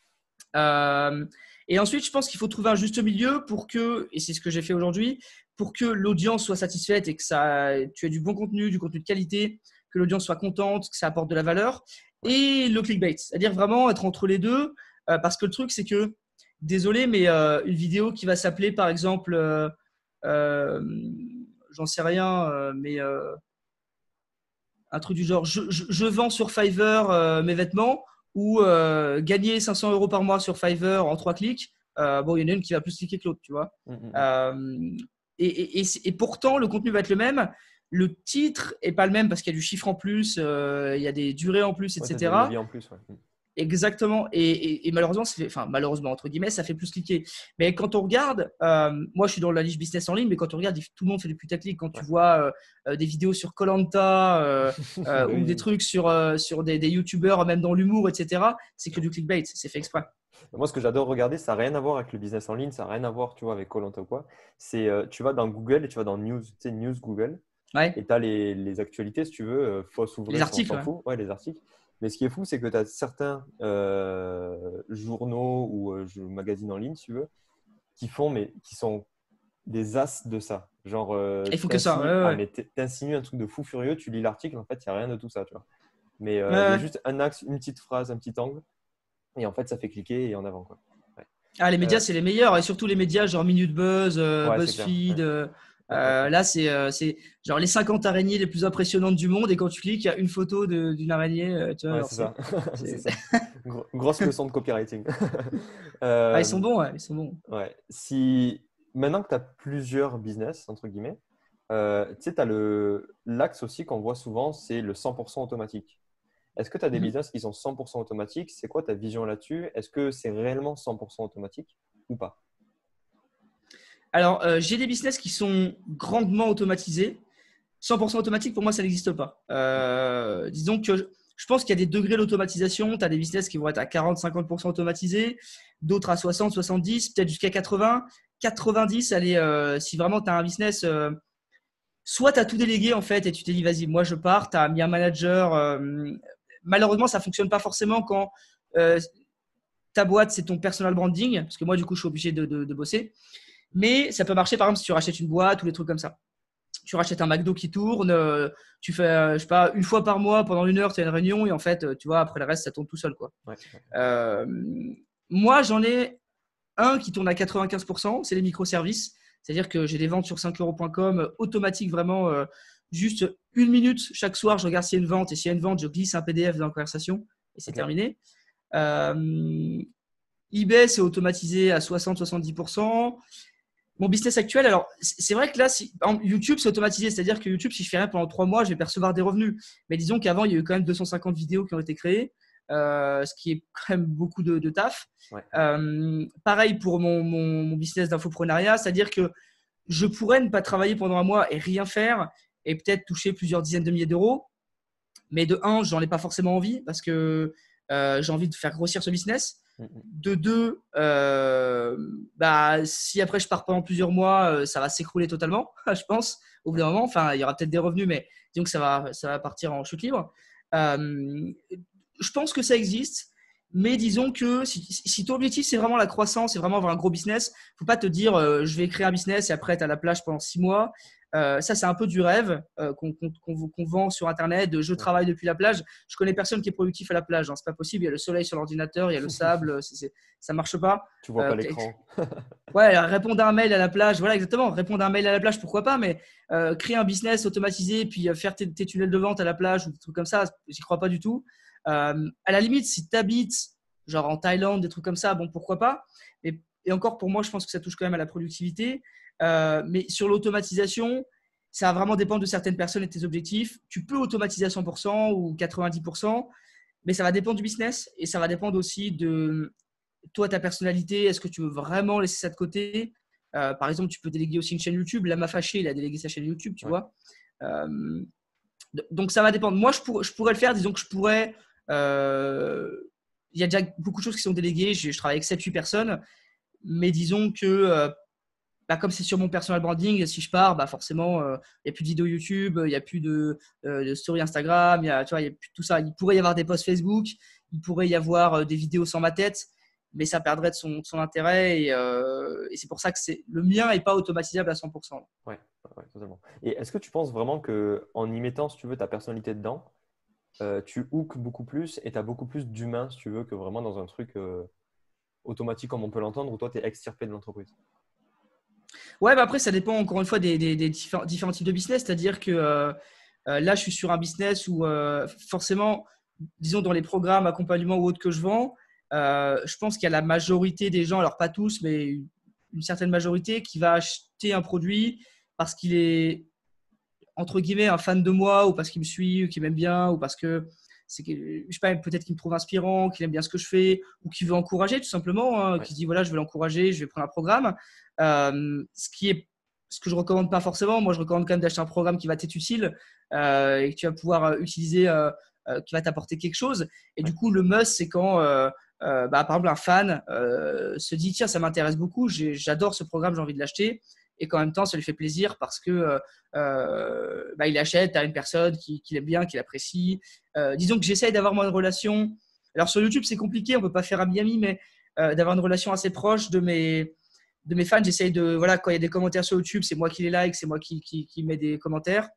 Euh, et ensuite, je pense qu'il faut trouver un juste milieu pour que, et c'est ce que j'ai fait aujourd'hui, pour que l'audience soit satisfaite et que ça, tu aies du bon contenu, du contenu de qualité, que l'audience soit contente, que ça apporte de la valeur, Ouais. et le clickbait, c'est-à-dire vraiment être entre les deux, euh, parce que le truc, c'est que, désolé, mais euh, une vidéo qui va s'appeler, par exemple, euh, euh, j'en sais rien, euh, mais euh, un truc du genre, je, je, je vends sur Fiverr euh, mes vêtements ou euh, gagner cinq cents euros par mois sur Fiverr en trois clics. Euh, bon, il y en a une qui va plus cliquer que l'autre, tu vois. Mmh, mmh, mmh. Euh, et, et, et, et, pourtant, le contenu va être le même. Le titre est pas le même parce qu'il y a du chiffre en plus, euh, il y a des durées en plus, Ouais, t'as des leviers et cetera. en plus. Ouais. Mmh. Exactement. Et, et, et malheureusement, ça fait, enfin, malheureusement, entre guillemets, ça fait plus cliquer. Mais quand on regarde, euh, moi je suis dans la niche business en ligne, mais quand on regarde, tout le monde fait du putaclic. Quand tu Ouais. vois euh, des vidéos sur koh lanta euh, euh, Bah ou des oui. trucs sur, euh, sur des, des youtubeurs, même dans l'humour, et cetera, c'est que du clickbait, c'est fait exprès. Moi, ce que j'adore regarder, ça n'a rien à voir avec le business en ligne, ça n'a rien à voir, tu vois, avec koh lanta ou quoi. C'est, euh, tu vas dans Google et tu vas dans News, tu sais, News Google, et Ouais, tu as les, les actualités, si tu veux, euh, fausses ou les vraies, ça, on articles, s'en ouais. fout. Ouais, les articles. Mais ce qui est fou, c'est que tu as certains euh, journaux ou euh, je- magazines en ligne, si tu veux, qui font, mais qui sont des as de ça. Genre, euh, Il faut que ça, t'insinues, ouais, ah, ouais. mais t'insinues un truc de fou furieux, tu lis l'article, en fait, il n'y a rien de tout ça, tu vois. Mais Ouais, euh, il y a ouais. juste un axe, une petite phrase, un petit angle, et en fait, ça fait cliquer et en avant, quoi. Ouais, Ah, les médias, Euh, c'est les meilleurs. Et surtout les médias, genre Minute Buzz, euh, ouais c'est clair. Ouais. BuzzFeed. Euh, Ouais, ouais, euh, ouais. là, c'est euh, c'est genre les cinquante araignées les plus impressionnantes du monde. Et quand tu cliques, il y a une photo de- d'une araignée. euh, tu vois, Ouais, genre, c'est c'est, ça. C'est c'est... ça. Gro- grosse leçon de copywriting. Ah, ils sont Euh, bons, ouais, ils sont bons. ouais. Si... Maintenant que tu as plusieurs business, entre guillemets, euh, tu sais, tu as le... l'axe aussi qu'on voit souvent, c'est le cent pour cent automatique. Est-ce que tu as des Mhm. business qui sont cent pour cent automatiques? C'est quoi ta vision là-dessus? Est-ce que c'est réellement cent pour cent automatique ou pas? Alors, euh, j'ai des business qui sont grandement automatisés. cent pour cent automatique, pour moi, ça n'existe pas. Euh, disons que je, je pense qu'il y a des degrés d'automatisation. Tu as des business qui vont être à quarante à cinquante pour cent automatisés, d'autres à soixante, soixante-dix, peut-être jusqu'à quatre-vingts. quatre-vingt-dix, allez, euh, si vraiment tu as un business, euh, soit tu as tout délégué en fait et tu t'es dit, vas-y, moi je pars, tu as mis un manager. Euh, malheureusement, ça ne fonctionne pas forcément quand euh, ta boîte, c'est ton personal branding, parce que moi, du coup, je suis obligé de, de, de bosser. Mais ça peut marcher, par exemple, si tu rachètes une boîte ou des trucs comme ça. Tu rachètes un McDo qui tourne, euh, tu fais, euh, je sais pas, une fois par mois pendant une heure, tu as une réunion et en fait, euh, tu vois, après le reste, ça tourne tout seul, quoi. Ouais, ouais. Euh, moi, j'en ai un qui tourne à quatre-vingt-quinze pour cent, c'est les microservices. C'est-à-dire que j'ai des ventes sur cinq euros point com euh, automatiques, vraiment, euh, juste une minute chaque soir, je regarde s'il y a une vente et s'il y a une vente, je glisse un P D F dans la conversation et c'est Ok. terminé. Euh, eBay, c'est automatisé à soixante à soixante-dix pour cent. Mon business actuel, alors c'est vrai que là, si, YouTube, c'est automatisé. C'est-à-dire que YouTube, si je fais rien pendant trois mois, je vais percevoir des revenus. Mais disons qu'avant, il y a eu quand même deux cent cinquante vidéos qui ont été créées, euh, ce qui est quand même beaucoup de, de taf. Ouais, ouais. Euh, pareil pour mon, mon, mon business d'infoprenariat, c'est-à-dire que je pourrais ne pas travailler pendant un mois et rien faire et peut-être toucher plusieurs dizaines de milliers d'euros. Mais de un, j'en ai pas forcément envie parce que euh, j'ai envie de faire grossir ce business. Mm, mm. De deux, euh, bah, si après je pars pendant plusieurs mois, euh, ça va s'écrouler totalement, je pense, au bout Ouais. d'un moment. Enfin, il y aura peut-être des revenus, mais disons que ça va, ça va partir en chute libre. Euh, je pense que ça existe, mais disons que si, si ton objectif c'est vraiment la croissance, c'est vraiment avoir un gros business, faut pas te dire euh, je vais créer un business et après tu à la plage pendant six mois. Euh, ça, c'est un peu du rêve euh, qu'on qu'on, qu'on, qu'on vend sur Internet. De je Ouais. travaille depuis la plage. Je connais personne qui est productif à la plage. Hein. C'est pas possible. Il y a le soleil sur l'ordinateur, il y a le sable. C'est, c'est, ça marche pas. Tu vois Euh, pas l'écran. ouais, répondre à un mail à la plage. Voilà, exactement. Répondre à un mail à la plage, pourquoi pas. Mais euh, créer un business automatisé, puis euh, faire tes, tes tunnels de vente à la plage ou des trucs comme ça, j'y crois pas du tout. Euh, à la limite, si tu habites genre en Thaïlande, des trucs comme ça, bon, pourquoi pas. Et, et encore, pour moi, je pense que ça touche quand même à la productivité. Euh, mais sur l'automatisation, ça va vraiment dépendre de certaines personnes et de tes objectifs. Tu peux automatiser à cent pour cent ou quatre-vingt-dix pour cent, mais ça va dépendre du business et ça va dépendre aussi de toi, ta personnalité. Est-ce que tu veux vraiment laisser ça de côté? Euh, par exemple, tu peux déléguer aussi une chaîne YouTube. Lama Fâché, il a délégué sa chaîne YouTube, tu Ouais. vois. Euh, donc, ça va dépendre. Moi, je, pour, je pourrais le faire. Disons que je pourrais… euh, Il y a déjà beaucoup de choses qui sont déléguées. Je, je travaille avec sept huit personnes. Mais disons que… euh, bah, comme c'est sur mon personal branding, si je pars, bah forcément, il euh, n'y a plus de vidéos YouTube, il n'y a plus de, euh, de story Instagram, y a, tu vois, il n'y a plus de tout ça. Il pourrait y avoir des posts Facebook, il pourrait y avoir euh, des vidéos sans ma tête, mais ça perdrait de son, de son intérêt. Et, euh, et c'est pour ça que c'est, le mien n'est pas automatisable à cent pour cent. Ouais, ouais, totalement. Et est-ce que tu penses vraiment qu'en y mettant, si tu veux, ta personnalité dedans, euh, tu hooks beaucoup plus et tu as beaucoup plus d'humain, si tu veux, que vraiment dans un truc euh, automatique comme on peut l'entendre, où toi, tu es extirpé de l'entreprise? Ouais, bah après, ça dépend encore une fois des, des, des différents, différents types de business. C'est-à-dire que euh, euh, là, je suis sur un business où euh, forcément, disons dans les programmes, accompagnement ou autres que je vends, euh, je pense qu'il y a la majorité des gens, alors pas tous, mais une, une certaine majorité qui va acheter un produit parce qu'il est, entre guillemets, un fan de moi ou parce qu'il me suit ou qu'il m'aime bien ou parce que c'est que, je sais pas, peut-être qu'il me trouve inspirant, qu'il aime bien ce que je fais ou qu'il veut encourager tout simplement, hein, Ouais. qui se dit voilà, je vais l'encourager, je vais prendre un programme. Euh, ce qui est ce que je recommande pas forcément. Moi, je recommande quand même d'acheter un programme qui va t'être utile euh, et que tu vas pouvoir euh, utiliser, euh, euh, qui va t'apporter quelque chose. Et Ouais. du coup, le must, c'est quand, euh, euh, bah, par exemple, un fan euh, se dit tiens, ça m'intéresse beaucoup, j'ai- j'adore ce programme, j'ai envie de l'acheter. Et qu'en même temps, ça lui fait plaisir parce que euh, euh, bah, il achète à une personne qui, qui l'aime bien, qui l'apprécie. Euh, disons que j'essaye d'avoir moi une relation. Alors sur YouTube, c'est compliqué, on peut pas faire ami-ami, mais euh, d'avoir une relation assez proche de mes de mes fans. J'essaye de voilà, quand il y a des commentaires sur YouTube, c'est moi qui les like, c'est moi qui qui, qui mets des commentaires.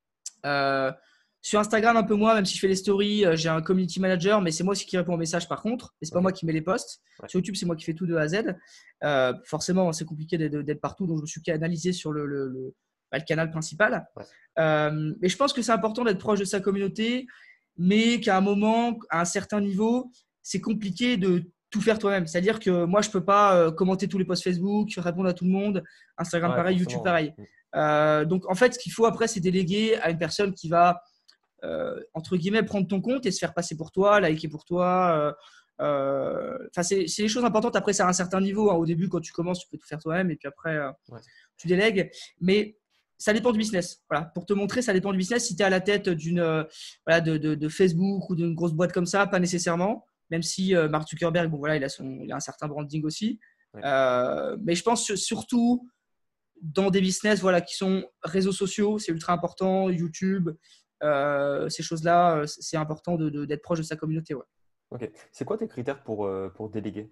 Euh, sur Instagram, un peu moins, même si je fais les stories, euh, j'ai un community manager, mais c'est moi aussi qui réponds aux messages par contre. Et c'est pas Ok. moi qui mets les posts. Ouais. Sur YouTube, c'est moi qui fais tout de A à Z. Euh, forcément, c'est compliqué d'être, d'être partout, donc je me suis canalisé sur le, le, le, bah, le canal principal. Ouais. Euh, mais je pense que c'est important d'être proche de sa communauté, mais qu'à un moment, à un certain niveau, c'est compliqué de tout faire toi-même. C'est-à-dire que moi, je peux pas euh, commenter tous les posts Facebook, répondre à tout le monde. Instagram, Ouais, pareil, YouTube, forcément. pareil. Ouais. Euh, donc, en fait, ce qu'il faut après, c'est déléguer à une personne qui va euh, entre guillemets, prendre ton compte et se faire passer pour toi, liker pour toi. Euh, euh, c'est, c'est des choses importantes. Après, c'est à un certain niveau. Hein. Au début, quand tu commences, tu peux tout faire toi-même et puis après, euh, Ouais. tu délègues. Mais ça dépend du business. Voilà. Pour te montrer, ça dépend du business. Si tu es à la tête d'une, euh, voilà, de, de, de Facebook ou d'une grosse boîte comme ça, pas nécessairement. Même si euh, Mark Zuckerberg, bon, voilà, il, a son, il a un certain branding aussi. Ouais. Euh, mais je pense surtout dans des business voilà, qui sont réseaux sociaux, c'est ultra important, YouTube, euh, ces choses-là, c'est important de, de, d'être proche de sa communauté. Ouais. Ok. C'est quoi tes critères pour, euh, pour déléguer?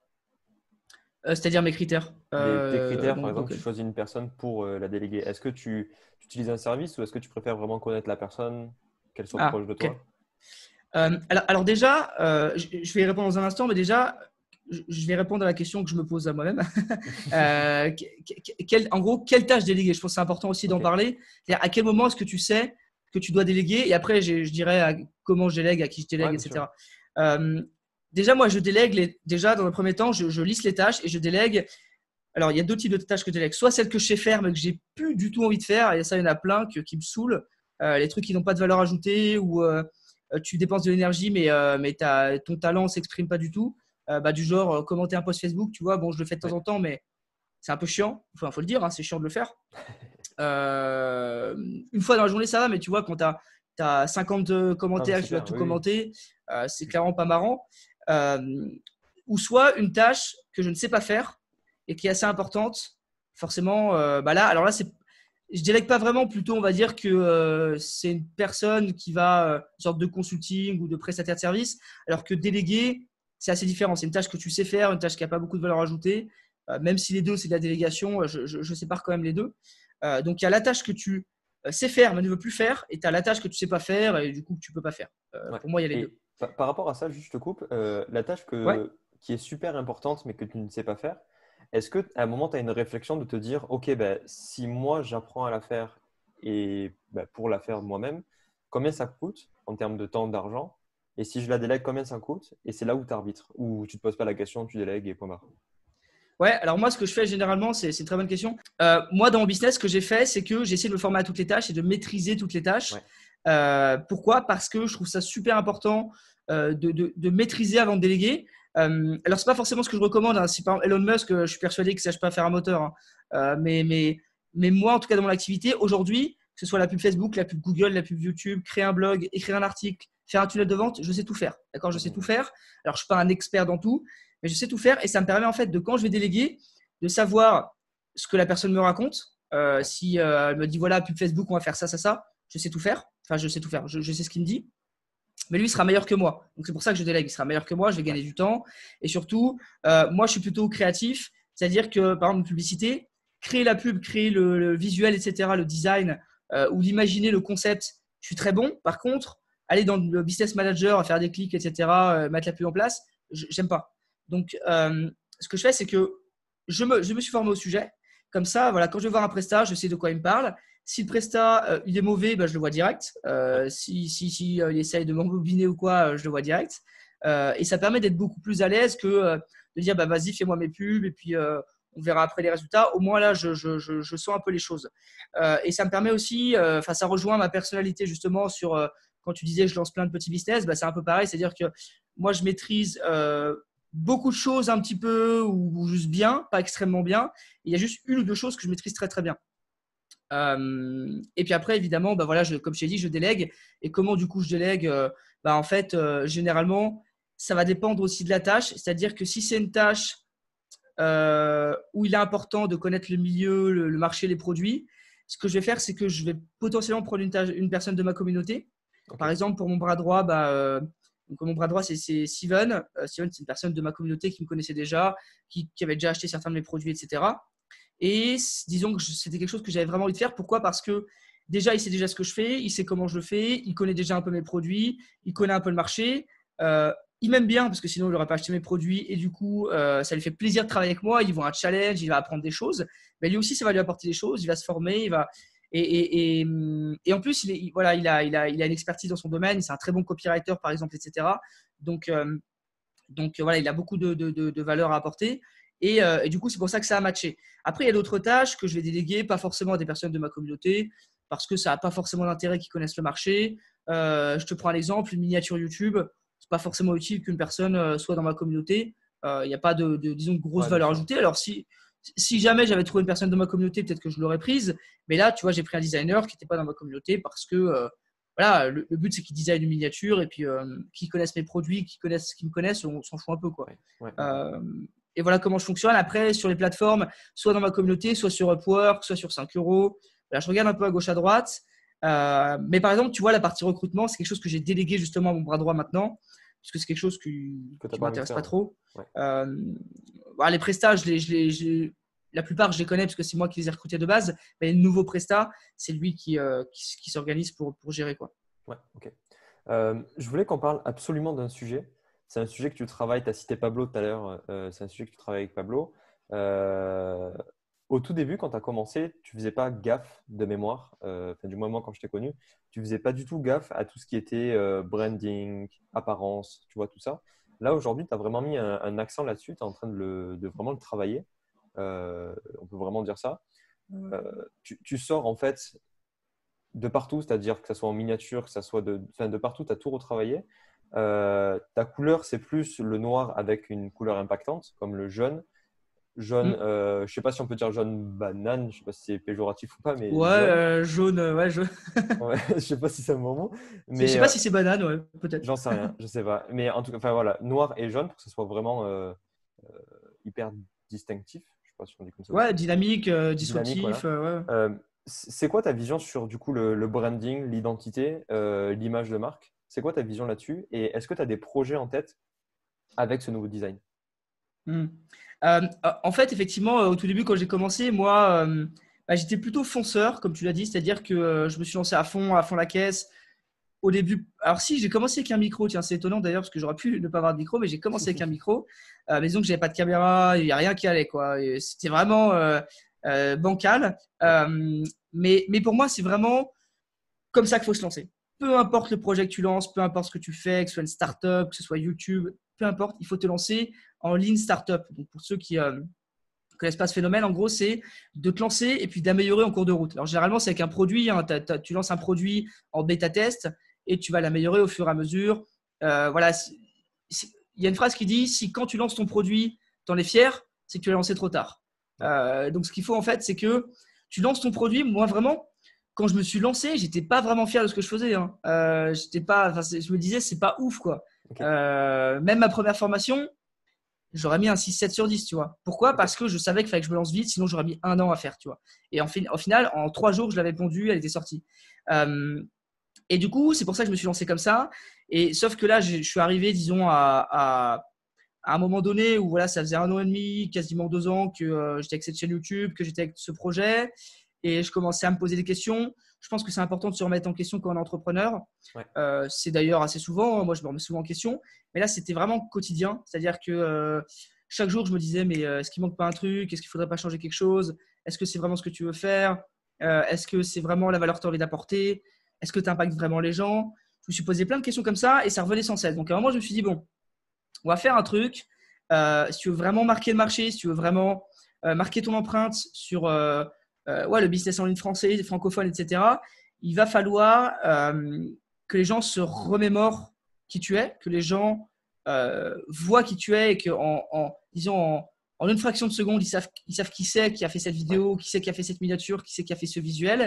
Euh, c'est-à-dire mes critères. Les, tes Euh, critères, dans, par dans exemple, tu quel… choisis une personne pour euh, la déléguer. Est-ce que tu, tu utilises un service ou est-ce que tu préfères vraiment connaître la personne, qu'elle soit Ah, proche de ok. toi? Euh, alors, alors déjà, euh, je, je vais y répondre dans un instant, mais déjà, je, je vais répondre à la question que je me pose à moi-même. euh, quel, en gros, quelle tâche déléguer? Je pense que c'est important aussi d'en Ok. parler. C'est-à-dire, à quel moment est-ce que tu sais que tu dois déléguer? Et après, je, je dirais à comment je délègue, à qui je délègue, Ouais, bien sûr. et cetera. Euh, déjà, moi, je délègue les, déjà dans un premier temps, je, je liste les tâches et je délègue. Alors, il y a deux types de tâches que je délègue. Soit celles que je sais faire, mais que j'ai plus du tout envie de faire. Et ça, il y en a plein que, qui me saoulent. Euh, les trucs qui n'ont pas de valeur ajoutée ou euh, tu dépenses de l'énergie, mais, euh, mais t'as, ton talent ne s'exprime pas du tout. Euh, bah, du genre, euh, commenter un post Facebook, tu vois, bon, je le fais de temps Ouais. en temps, mais c'est un peu chiant. Enfin, faut le dire, hein, c'est chiant de le faire. Euh, une fois dans la journée, ça va, mais tu vois, quand tu as cinquante Ah, mais commentaires, c'est que tu dois clair, tout oui, oui. commenter, euh, c'est clairement pas marrant. Euh, ou soit une tâche que je ne sais pas faire et qui est assez importante, forcément. Euh, bah là, alors là, c'est, je délègue pas vraiment. Plutôt, on va dire que euh, c'est une personne qui va euh, une sorte de consulting ou de prestataire de service, alors que déléguer, c'est assez différent. C'est une tâche que tu sais faire, une tâche qui n'a pas beaucoup de valeur ajoutée. Euh, même si les deux, c'est de la délégation, je, je, je sépare quand même les deux. Euh, donc, il y a la tâche que tu euh, sais faire mais ne veux plus faire, et tu as la tâche que tu sais pas faire et du coup que tu peux pas faire. Euh, Ouais. pour moi, il y a les deux. Et par, par rapport à ça, juste je te coupe, euh, la tâche Ouais. que, qui est super importante mais que tu ne sais pas faire, est-ce qu'à un moment, tu as une réflexion de te dire, OK, ben, si moi j'apprends à la faire et ben, pour la faire moi-même, combien ça coûte en termes de temps, d'argent? Et si je la délègue, combien ça coûte? Et c'est là où tu arbitres, où tu ne te poses pas la question, tu délègues et point barre. Ouais, alors moi, ce que je fais généralement, c'est, c'est une très bonne question. Euh, moi, dans mon business, ce que j'ai fait, c'est que j'ai essayé de me former à toutes les tâches et de maîtriser toutes les tâches. Ouais. Euh, pourquoi? Parce que je trouve ça super important euh, de, de, de maîtriser avant de déléguer. Euh, alors, c'est pas forcément ce que je recommande. Hein. Si par exemple Elon Musk, euh, je suis persuadé qu'il ne sache pas faire un moteur. Hein. Euh, mais, mais, mais moi, en tout cas, dans mon activité, aujourd'hui, que ce soit la pub Facebook, la pub Google, la pub YouTube, créer un blog, écrire un article, faire un tunnel de vente, je sais tout faire. D'accord, je sais tout faire. Alors, je suis pas un expert dans tout, mais je sais tout faire. Et ça me permet en fait de, quand je vais déléguer, de savoir ce que la personne me raconte. Euh, si euh, elle me dit voilà, pub Facebook, on va faire ça, ça, ça, je sais tout faire. Enfin, je sais tout faire. Je, je sais ce qu'il me dit. Mais lui, il sera meilleur que moi. Donc, c'est pour ça que je délègue. Il sera meilleur que moi. Je vais gagner du temps. Et surtout, euh, moi, je suis plutôt créatif. C'est-à-dire que, par exemple, une publicité, créer la pub, créer le, le visuel, et cetera, le design euh, ou l'imaginer, le concept, je suis très bon. Par contre, aller dans le business manager, faire des clics, et cetera, euh, mettre la pub en place, j'aime pas. Donc, euh, ce que je fais, c'est que je me, je me suis formé au sujet. Comme ça, voilà, quand je vais voir un prestat, je sais de quoi il me parle. Si le prestat euh, il est mauvais, bah, je le vois direct. Euh, si si, si euh, il essaye de m'embobiner ou quoi, euh, je le vois direct. Euh, et ça permet d'être beaucoup plus à l'aise que euh, de dire bah, vas-y, fais-moi mes pubs et puis euh, on verra après les résultats. Au moins là, je, je, je, je sens un peu les choses. Euh, et ça me permet aussi, enfin, euh, ça rejoint ma personnalité justement sur euh, quand tu disais je lance plein de petits business, bah, c'est un peu pareil. C'est-à-dire que moi, je maîtrise euh, beaucoup de choses un petit peu ou, ou juste bien, pas extrêmement bien. Il y a juste une ou deux choses que je maîtrise très très bien. Euh, et puis après, évidemment, bah voilà, je, comme je t'ai dit, je délègue. Et comment du coup je délègue euh, bah En fait, euh, généralement, ça va dépendre aussi de la tâche. C'est-à-dire que si c'est une tâche euh, où il est important de connaître le milieu, le, le marché, les produits, ce que je vais faire, c'est que je vais potentiellement prendre une, tâche, une personne de ma communauté. Okay. Par exemple, pour mon bras droit, bah, euh, donc mon bras droit, c'est, c'est Steven. Euh, Steven, c'est une personne de ma communauté qui me connaissait déjà, qui, qui avait déjà acheté certains de mes produits, et cetera. Et disons que c'était quelque chose que j'avais vraiment envie de faire. Pourquoi ? Parce que déjà, il sait déjà ce que je fais, il sait comment je le fais, il connaît déjà un peu mes produits, il connaît un peu le marché. Euh, il m'aime bien parce que sinon, il n'aurait pas acheté mes produits. Et du coup, euh, ça lui fait plaisir de travailler avec moi. Il voit un challenge, il va apprendre des choses. Mais lui aussi, ça va lui apporter des choses. Il va se former. Il va... et, et, et, et en plus, il, est, voilà, il, a, il, a, il a une expertise dans son domaine. C'est un très bon copywriter, par exemple, et cetera. Donc, euh, donc voilà, il a beaucoup de, de, de, de valeur à apporter. Et, euh, et du coup, c'est pour ça que ça a matché. Après, il y a d'autres tâches que je vais déléguer, pas forcément à des personnes de ma communauté, parce que ça n'a pas forcément d'intérêt qu'ils connaissent le marché. Euh, je te prends un exemple, une miniature YouTube, c'est pas forcément utile qu'une personne euh, soit dans ma communauté. Euh, il n'y a pas de, de, disons, de grosse ouais, valeur ajoutée. Alors, si, si jamais j'avais trouvé une personne de ma communauté, peut-être que je l'aurais prise. Mais là, tu vois, j'ai pris un designer qui n'était pas dans ma communauté parce que euh, voilà, le, le but, c'est qu'il design une miniature et puis euh, qu'ils connaissent mes produits, qu'ils connaissent, qu'ils me connaissent, on s'en fout un peu, quoi. Ouais, ouais, ouais. Euh, Et voilà comment je fonctionne. Après, sur les plateformes, soit dans ma communauté, soit sur Upwork, soit sur cinq euros. Là, je regarde un peu à gauche, à droite. Euh, mais par exemple, tu vois, la partie recrutement, c'est quelque chose que j'ai délégué justement à mon bras droit maintenant, parce que c'est quelque chose qui ne m'intéresse pas trop. Ouais. Euh, bah, les prestats, je les, je les, je les, la plupart, je les connais parce que c'est moi qui les ai recrutés de base. Mais les nouveaux prestats, c'est lui qui, euh, qui, qui s'organise pour, pour gérer, quoi. Ouais, ok. Euh, je voulais qu'on parle absolument d'un sujet. C'est un sujet que tu travailles, tu as cité Pablo tout à l'heure, euh, c'est un sujet que tu travailles avec Pablo. Euh, au tout début, quand tu as commencé, tu ne faisais pas gaffe de mémoire, euh, enfin, du moins moi quand je t'ai connu, tu ne faisais pas du tout gaffe à tout ce qui était euh, branding, apparence, tu vois, tout ça. Là, aujourd'hui, tu as vraiment mis un, un accent là-dessus, tu es en train de, le, de vraiment le travailler, euh, on peut vraiment dire ça. Euh, tu, tu sors en fait de partout, c'est-à-dire que ce soit en miniature, que ce soit de, enfin, de partout, tu as tout retravaillé. Euh, ta couleur, c'est plus le noir avec une couleur impactante, comme le jaune. Jaune, mm. euh, je ne sais pas si on peut dire jaune banane, je ne sais pas si c'est péjoratif ou pas. Mais ouais, jaune, euh, jaune ouais, jaune. Ouais, je ne sais pas si c'est un bon mot. Mais, je ne sais pas euh, si c'est banane, ouais, peut-être. J'en sais rien, je ne sais pas. Mais en tout cas, enfin, voilà, noir et jaune pour que ce soit vraiment euh, euh, hyper distinctif. Je sais pas si on dit comme ça. Ouais, aussi. Dynamique, euh, disruptif. Dynamique, voilà. ouais. euh, c'est quoi ta vision sur du coup, le, le branding, l'identité, euh, l'image de marque? C'est quoi ta vision là-dessus? Et est-ce que tu as des projets en tête avec ce nouveau design? mmh. euh, En fait, effectivement, au tout début, quand j'ai commencé, moi, euh, bah, j'étais plutôt fonceur, comme tu l'as dit. C'est-à-dire que euh, je me suis lancé à fond, à fond la caisse. Au début, alors si, j'ai commencé avec un micro. Tiens, c'est étonnant d'ailleurs, parce que j'aurais pu ne pas avoir de micro, mais j'ai commencé avec un micro. Euh, mais disons que je n'avais pas de caméra, il n'y a rien qui allait, quoi. Et c'était vraiment euh, euh, bancal. Euh, mais, mais pour moi, c'est vraiment comme ça qu'il faut se lancer. Peu importe le projet que tu lances, peu importe ce que tu fais, que ce soit une startup, que ce soit YouTube, peu importe, il faut te lancer en lean startup. Donc, pour ceux qui ne euh, connaissent pas ce phénomène, en gros, c'est de te lancer et puis d'améliorer en cours de route. Alors, généralement, c'est avec un produit. Hein, t'as, t'as, tu lances un produit en bêta test et tu vas l'améliorer au fur et à mesure. Euh, voilà. C'est, c'est, il y a une phrase qui dit « Si quand tu lances ton produit, tu en es fier, c'est que tu l'as lancé trop tard. Euh, » Donc, ce qu'il faut en fait, c'est que tu lances ton produit. Moi, vraiment, quand je me suis lancé, j'étais pas vraiment fier de ce que je faisais. Hein. Euh, j'étais pas, enfin, je me disais, c'est pas ouf, quoi. Okay. Euh, même ma première formation, j'aurais mis un six sept sur dix, tu vois. Pourquoi ? Okay. Parce que je savais qu'il fallait que je me lance vite, sinon j'aurais mis un an à faire, tu vois. Et en fin, au final, en trois jours, je l'avais pondue, elle était sortie. Euh, et du coup, c'est pour ça que je me suis lancé comme ça. Et sauf que là, je, je suis arrivé, disons, à, à, à un moment donné où voilà, ça faisait un an et demi, quasiment deux ans que euh, j'étais avec cette chaîne YouTube, que j'étais avec ce projet. Et je commençais à me poser des questions. Je pense que c'est important de se remettre en question quand on est entrepreneur. Ouais. Euh, c'est d'ailleurs assez souvent. Moi, je me remets souvent en question. Mais là, c'était vraiment quotidien. C'est-à-dire que euh, chaque jour, je me disais, mais euh, est-ce qu'il manque pas un truc ? Est-ce qu'il ne faudrait pas changer quelque chose ? Est-ce que c'est vraiment ce que tu veux faire ? euh, Est-ce que c'est vraiment la valeur que tu as envie d'apporter ? Est-ce que tu impactes vraiment les gens ? Je me suis posé plein de questions comme ça et ça revenait sans cesse. Donc, à un moment, je me suis dit, bon, on va faire un truc. Euh, si tu veux vraiment marquer le marché, si tu veux vraiment euh, marquer ton empreinte sur… Euh, Euh, ouais, le business en ligne français, francophone, et cetera, il va falloir euh, que les gens se remémorent qui tu es, que les gens euh, voient qui tu es et qu'en en, disons, en, en une fraction de seconde, ils savent, ils savent qui c'est qui a fait cette vidéo, qui c'est qui a fait cette miniature, qui c'est qui a fait ce visuel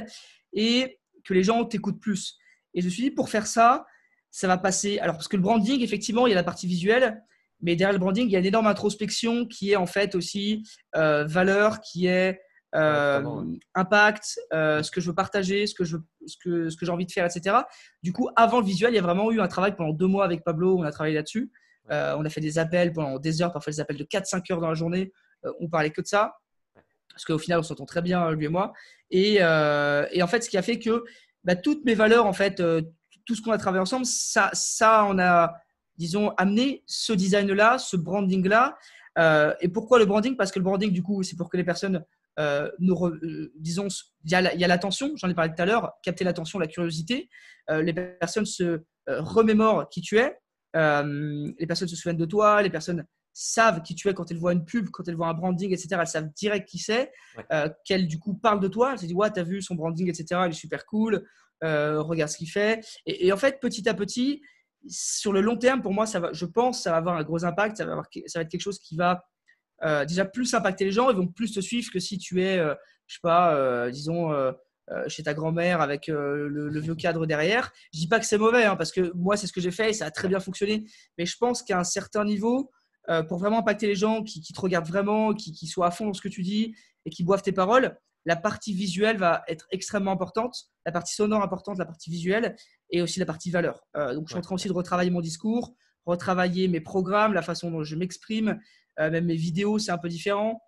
et que les gens t'écoutent plus. Et je me suis dit, pour faire ça, ça va passer… Alors, parce que le branding, effectivement, il y a la partie visuelle, mais derrière le branding, il y a une énorme introspection qui est en fait aussi euh, valeur, qui est… Euh, ouais, impact, euh, ce que je veux partager, ce que, je, ce, que, ce que j'ai envie de faire, et cetera. Du coup, avant le visuel, il y a vraiment eu un travail pendant deux mois avec Pablo, on a travaillé là-dessus. Ouais. Euh, on a fait des appels pendant des heures, parfois des appels de quatre cinq heures dans la journée. Euh, on parlait que de ça, parce qu'au final, on s'entend très bien, lui et moi. Et, euh, et en fait, ce qui a fait que bah, toutes mes valeurs, en fait, euh, tout ce qu'on a travaillé ensemble, ça, ça on a, disons, amené ce design-là, ce branding-là. Euh, et pourquoi le branding ? Parce que le branding, du coup, c'est pour que les personnes… Euh, nous re, euh, disons, il y a, y a l'attention, j'en ai parlé tout à l'heure, capter l'attention, la curiosité. Euh, les personnes se euh, remémorent qui tu es, euh, les personnes se souviennent de toi, les personnes savent qui tu es quand elles voient une pub, quand elles voient un branding, et cetera. Elles savent direct qui c'est, ouais. euh, qu'elles du coup parlent de toi. Elles se disent, ouais, t'as vu son branding, et cetera. Il est super cool, euh, regarde ce qu'il fait. Et, et en fait, petit à petit, sur le long terme, pour moi, ça va, je pense, ça va avoir un gros impact. Ça va, avoir, ça va être quelque chose qui va Euh, déjà plus impacter les gens, ils vont plus te suivre que si tu es, euh, je sais pas, euh, disons, euh, euh, chez ta grand-mère avec euh, le, le vieux cadre derrière. Je dis pas que c'est mauvais, hein, parce que moi, c'est ce que j'ai fait et ça a très bien fonctionné. Mais je pense qu'à un certain niveau, euh, pour vraiment impacter les gens qui, qui te regardent vraiment, qui, qui soient à fond dans ce que tu dis et qui boivent tes paroles, la partie visuelle va être extrêmement importante, la partie sonore importante, la partie visuelle et aussi la partie valeur. Euh, donc, je suis en train aussi de retravailler mon discours, retravailler mes programmes, la façon dont je m'exprime. Euh, même mes vidéos, c'est un peu différent.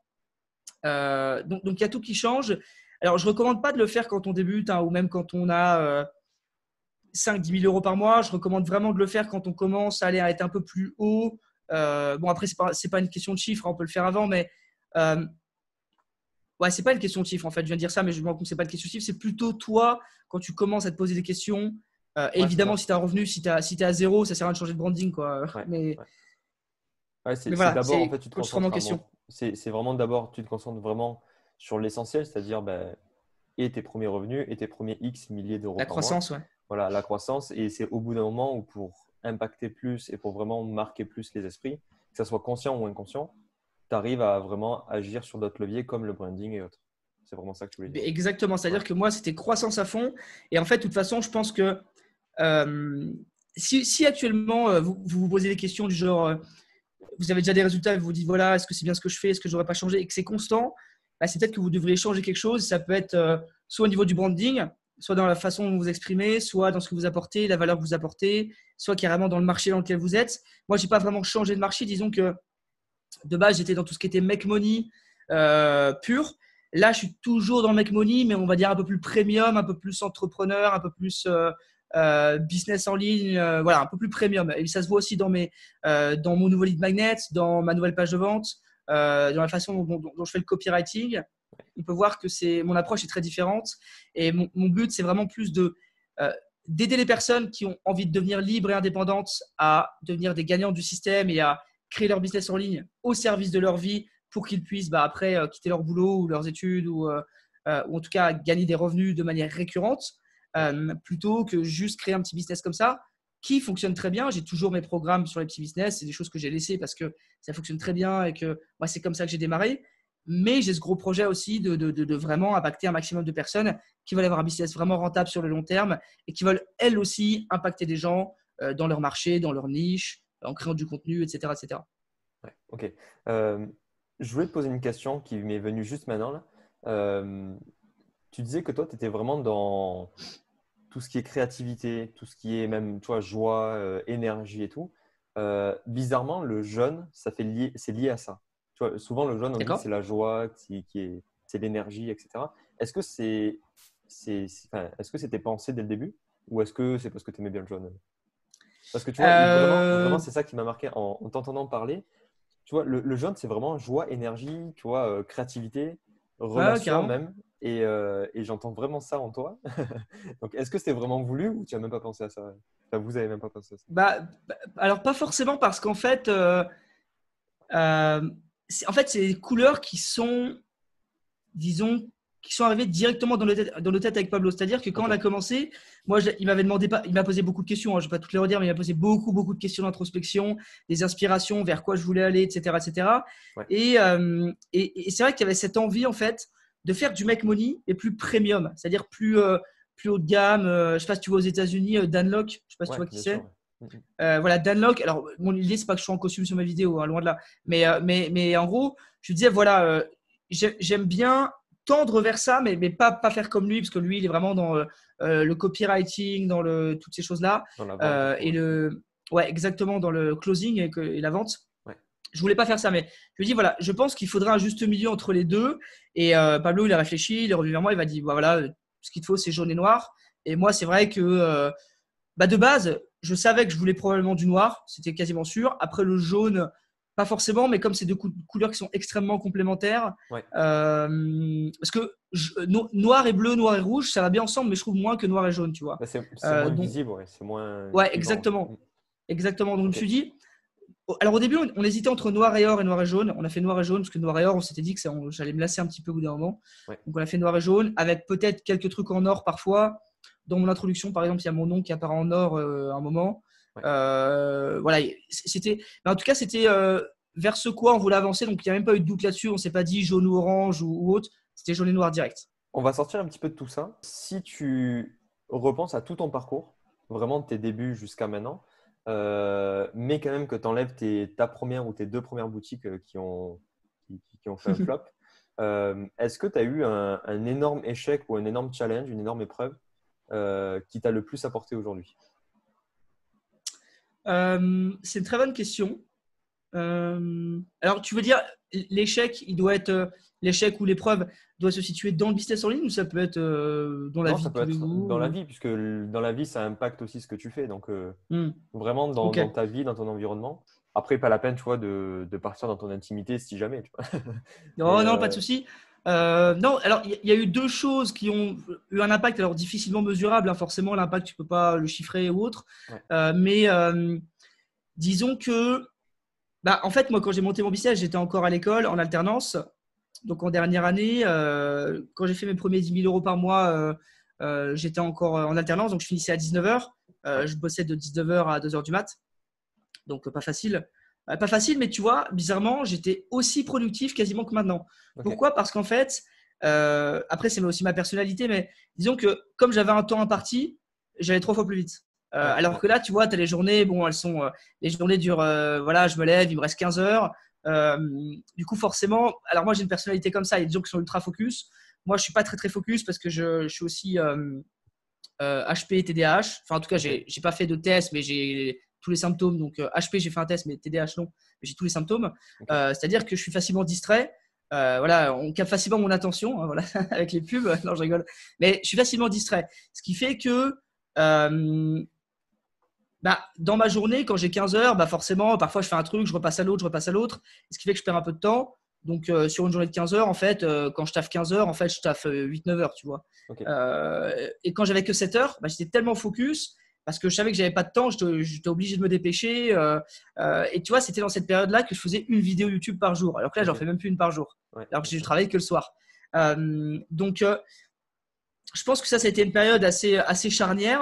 Euh, donc, donc, il y a tout qui change. Alors, je ne recommande pas de le faire quand on débute hein, ou même quand on a euh, cinq à dix mille euros par mois. Je recommande vraiment de le faire quand on commence à aller à être un peu plus haut. Euh, bon, après, ce n'est pas, c'est pas une question de chiffres, hein, on peut le faire avant, mais euh, ouais, ce n'est pas une question de chiffres en fait. Je viens de dire ça, mais je me rends compte que ce n'est pas une question de chiffres. C'est plutôt toi, quand tu commences à te poser des questions. Euh, et ouais, évidemment, si tu as un revenu, si tu es si à zéro, ça ne sert à rien de changer de branding. Quoi. Ouais, mais, ouais. Ouais, c'est, mais c'est voilà, d'abord, c'est en fait, tu te quand je te remets en concentres question. vraiment, c'est, c'est vraiment d'abord, tu te concentres vraiment sur l'essentiel, c'est-à-dire ben, et tes premiers revenus et tes premiers X milliers d'euros La par mois. croissance, ouais. Voilà, la croissance. Et c'est au bout d'un moment où pour impacter plus et pour vraiment marquer plus les esprits, que ça soit conscient ou inconscient, tu arrives à vraiment agir sur d'autres leviers comme le branding et autres. C'est vraiment ça que tu voulais dire. Exactement, c'est-à-dire Ouais. que moi, c'était croissance à fond. Et en fait, de toute façon, je pense que euh, si, si actuellement, euh, vous, vous vous posez des questions du genre, euh, vous avez déjà des résultats et vous vous dites, voilà, est-ce que c'est bien ce que je fais, est-ce que je n'aurais pas changé et que c'est constant, bah, c'est peut-être que vous devriez changer quelque chose. Ça peut être euh, soit au niveau du branding, soit dans la façon dont vous vous exprimez, soit dans ce que vous apportez, la valeur que vous apportez, soit carrément dans le marché dans lequel vous êtes. Moi, je n'ai pas vraiment changé de marché. Disons que de base, j'étais dans tout ce qui était make money euh, pur. Là, je suis toujours dans le make money, mais on va dire un peu plus premium, un peu plus entrepreneur, un peu plus euh, euh, business en ligne, euh, voilà, un peu plus premium. Et ça se voit aussi dans, mes, euh, dans mon nouveau lead magnet, dans ma nouvelle page de vente, euh, dans la façon dont, dont, dont je fais le copywriting. On peut voir que c'est, mon approche est très différente. Et mon, mon but, c'est vraiment plus de, euh, d'aider les personnes qui ont envie de devenir libres et indépendantes à devenir des gagnants du système et à créer leur business en ligne au service de leur vie pour qu'ils puissent bah, après euh, quitter leur boulot ou leurs études ou, euh, euh, ou en tout cas gagner des revenus de manière récurrente euh, plutôt que juste créer un petit business comme ça. qui fonctionne très bien. J'ai toujours mes programmes sur les petits business. C'est des choses que j'ai laissées parce que ça fonctionne très bien et que moi, c'est comme ça que j'ai démarré. Mais j'ai ce gros projet aussi de, de, de, de vraiment impacter un maximum de personnes qui veulent avoir un business vraiment rentable sur le long terme et qui veulent, elles aussi, impacter des gens euh, dans leur marché, dans leur niche, en créant du contenu, et cetera et cetera. Ouais, ok. Euh, je voulais te poser une question qui m'est venue juste maintenant, là. Euh, tu disais que toi, tu étais vraiment dans tout ce qui est créativité, tout ce qui est même, tu vois, joie, euh, énergie et tout. Euh, bizarrement, le jaune, ça fait lié, c'est lié à ça. Tu vois, souvent, le jaune, on dit que c'est D'accord. la joie, qui, qui est, c'est l'énergie, et cetera. Est-ce que c'est, c'est, c'est- enfin, est-ce que c'était pensé dès le début ou est-ce que c'est parce que tu aimais bien le jaune? Parce que tu vois, vraiment, vraiment Euh, c'est ça qui m'a marqué en, en t'entendant parler. Tu vois, le, le jaune, c'est vraiment joie, énergie, tu vois, euh, créativité, ouais, ouais, relation carrément. même. Et, euh, et j'entends vraiment ça en toi. Donc, est-ce que c'était vraiment voulu ou tu n'as même pas pensé à ça? Enfin, vous avez même pas pensé à ça. Bah, bah, alors, pas forcément parce qu'en fait, euh, euh, c'est- en fait, c'est des couleurs qui sont, disons, qui sont arrivées directement dans nos têtes, dans nos têtes avec Pablo. C'est-à-dire que quand Ok, on a commencé, moi, je- il m'avait demandé pas, il m'a posé beaucoup de questions. Hein, je ne vais pas toutes les redire, mais il m'a posé beaucoup, beaucoup de questions d'introspection, des inspirations, vers quoi je voulais aller, et cetera, et cetera. ouais, Et, euh, et, et c'est vrai qu'il y avait cette envie, en fait, de faire du make money et plus premium, c'est-à-dire plus, euh, plus haut de gamme. Euh, je ne sais pas si tu vois aux États-Unis, euh, Dan Lok, je ne sais pas si tu ouais, vois qui bien sûr. c'est. Ouais. Mhm. Euh, voilà, Dan Lok. Alors, mon idée, c'est pas que je sois en costume sur ma vidéo, hein, loin de là. Mais, euh, mais, mais en gros, je disais, voilà, euh, j'ai- j'aime bien tendre vers ça, mais, mais pas, pas faire comme lui, parce que lui, il est vraiment dans euh, euh, le copywriting, dans le, toutes ces choses-là. Dans la vente et Euh, tout. et Ouais. Mhm. le, ouais, exactement, dans le closing et, que- et la vente. Ouais. Je voulais pas faire ça, mais je lui dis, voilà, je pense qu'il faudrait un juste milieu entre les deux. Et euh, Pablo, il a réfléchi, il est revenu vers moi, il m'a dit, bah, voilà, ce qu'il te faut, c'est jaune et noir. Et moi, c'est vrai que. Euh, bah de base, je savais que je voulais probablement du noir, c'était quasiment sûr. Après le jaune, pas forcément, mais comme c'est deux cou- couleurs qui sont extrêmement complémentaires, Ouais. euh, parce que je- no- noir et bleu, noir et rouge, ça va bien ensemble, mais je trouve moins que noir et jaune, tu vois. Bah, c'est c'est Euh, moins donc, visible, ouais. C'est moins ouais, vivant. Ouais. exactement, Mhm. exactement. Donc je me Ok. suis dit, alors au début, on, on hésitait entre noir et or et noir et jaune. On a fait noir et jaune parce que noir et or, on s'était dit que ça, on- j'allais me lasser un petit peu au bout d'un moment. Ouais. Donc on a fait noir et jaune avec peut-être quelques trucs en or parfois. Dans mon introduction, par exemple, il y a mon nom qui apparaît en or euh, à un moment. Ouais. Euh, voilà, c'était. Mais en tout cas, c'était euh, vers ce quoi on voulait avancer. Donc il n'y a même pas eu de doute là-dessus. On s'est pas dit jaune ou orange ou, ou autre. C'était jaune et noir direct. On va sortir un petit peu de tout ça. Si tu repenses à tout ton parcours, vraiment de tes débuts jusqu'à maintenant, euh, mais quand même que tu enlèves tes, ta première ou tes deux premières boutiques euh, qui ont, qui, qui- qui ont fait un flop, euh, est-ce que tu as eu un, un énorme échec ou un énorme challenge, une énorme épreuve euh, qui t'a le plus apporté aujourd'hui? Euh, c'est une très bonne question. Euh, alors, tu veux dire, l'échec, il doit être, euh, l'échec ou l'épreuve doit se situer dans le business en ligne ou ça peut être euh, dans la Non, vie ça de peut tous les être dans jours la ou... vie, puisque l- dans la vie, ça impacte aussi ce que tu fais. Donc, euh, Hmm, vraiment dans, ok. dans ta vie, dans ton environnement. Après, pas la peine, tu vois, de, de partir dans ton intimité si jamais, tu vois. Mais Non, non, pas de euh, souci. Euh, non, alors il y, y a eu deux choses qui ont eu un impact, alors difficilement mesurable, hein, forcément, l'impact, tu peux pas le chiffrer ou autre. ouais, Euh, mais euh, disons que, bah, en fait, moi, quand j'ai monté mon business, j'étais encore à l'école en alternance. Donc en dernière année, euh, quand j'ai fait mes premiers dix mille euros par mois, euh, euh, j'étais encore en alternance. Donc je finissais à dix-neuf heures. ouais, Euh, je bossais de dix-neuf heures à deux heures du mat. Donc euh, pas facile. Euh, pas facile, mais tu vois, bizarrement, j'étais aussi productif quasiment que maintenant. ok, Pourquoi? Parce qu'en fait, euh, après, c'est aussi ma personnalité, mais disons que comme j'avais un temps imparti, j'allais trois fois plus vite. Euh, ouais, alors ouais, que là, tu vois, tu as les journées, bon, elles sont, euh, les journées durent, euh, voilà, je me lève, il me reste quinze heures. Euh, du coup, forcément, alors moi, j'ai une personnalité comme ça. Il y a des gens qui sont ultra focus. Moi, je suis pas très, très focus parce que je, je suis aussi euh, euh, H P et T D A H. Enfin, en tout cas, ok, j'ai j'ai pas fait de test, mais j'ai tous les symptômes. Donc, euh, H P, j'ai fait un test, mais T D A H, non. Mais j'ai tous les symptômes. ok, Euh, C'est-à-dire que je suis facilement distrait. Euh, voilà, on capte facilement mon attention, hein, voilà, avec les pubs. Non, je rigole. Mais je suis facilement distrait. Ce qui fait que euh, bah, dans ma journée, quand j'ai quinze heures, bah forcément, parfois je fais un truc, je repasse à l'autre, je repasse à l'autre. Ce qui fait que je perds un peu de temps. Donc, euh, sur une journée de quinze heures, en fait, euh, quand je taffe quinze heures, en fait, je taffe euh, huit neuf heures, tu vois. ok, Euh, et quand j'avais que sept heures, bah, j'étais tellement focus parce que je savais que j'avais pas de temps, j'étais j'étais obligé de me dépêcher. Euh, euh, et tu vois, c'était dans cette période-là que je faisais une vidéo YouTube par jour. Alors que là, j'en ok, fais même plus une par jour. ouais, Alors que bien je sûr. travaille que le soir. Euh, donc, euh, je pense que ça, ça a été une période assez, assez charnière.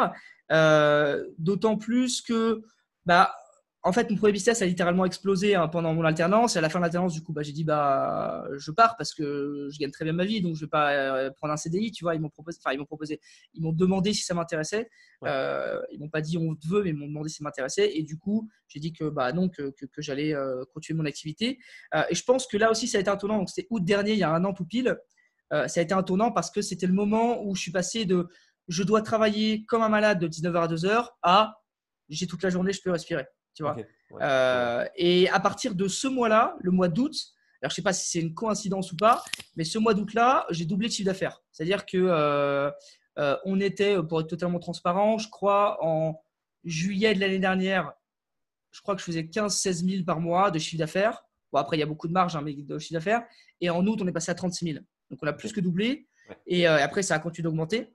Euh, d'autant plus que, bah, en fait, mon premier business a littéralement explosé hein, pendant mon alternance. Et à la fin de l'alternance, du coup, bah, j'ai dit, bah, je pars parce que je gagne très bien ma vie, donc je vais pas euh, prendre un C D I, tu vois. Ils m'ont proposé, enfin, ils m'ont proposé, ils m'ont demandé si ça m'intéressait. Ouais. Euh, ils m'ont pas dit on te veut, mais ils m'ont demandé si ça m'intéressait. Et du coup, j'ai dit que, bah, non, que, que, que j'allais euh, continuer mon activité. Euh, et je pense que là aussi, ça a été un tournant. Donc, c'était août dernier, il y a un an tout pile. Euh, ça a été un tournant parce que c'était le moment où je suis passé de je dois travailler comme un malade de dix-neuf heures à deux heures à j'ai toute la journée, je peux respirer. Tu vois. Ok, ouais, Euh, et à partir de ce mois-là, le mois d'août, alors je ne sais pas si c'est une coïncidence ou pas, mais ce mois d'août-là, j'ai doublé le chiffre d'affaires. C'est-à-dire que euh, euh, on était, pour être totalement transparent, je crois en juillet de l'année dernière, je crois que je faisais quinze à seize mille par mois de chiffre d'affaires. Bon, après, il y a beaucoup de marge, hein, mais de chiffre d'affaires. Et en août, on est passé à trente-six mille. Donc, on a plus ok. que doublé. Ouais. Et euh, après, ça a continué d'augmenter.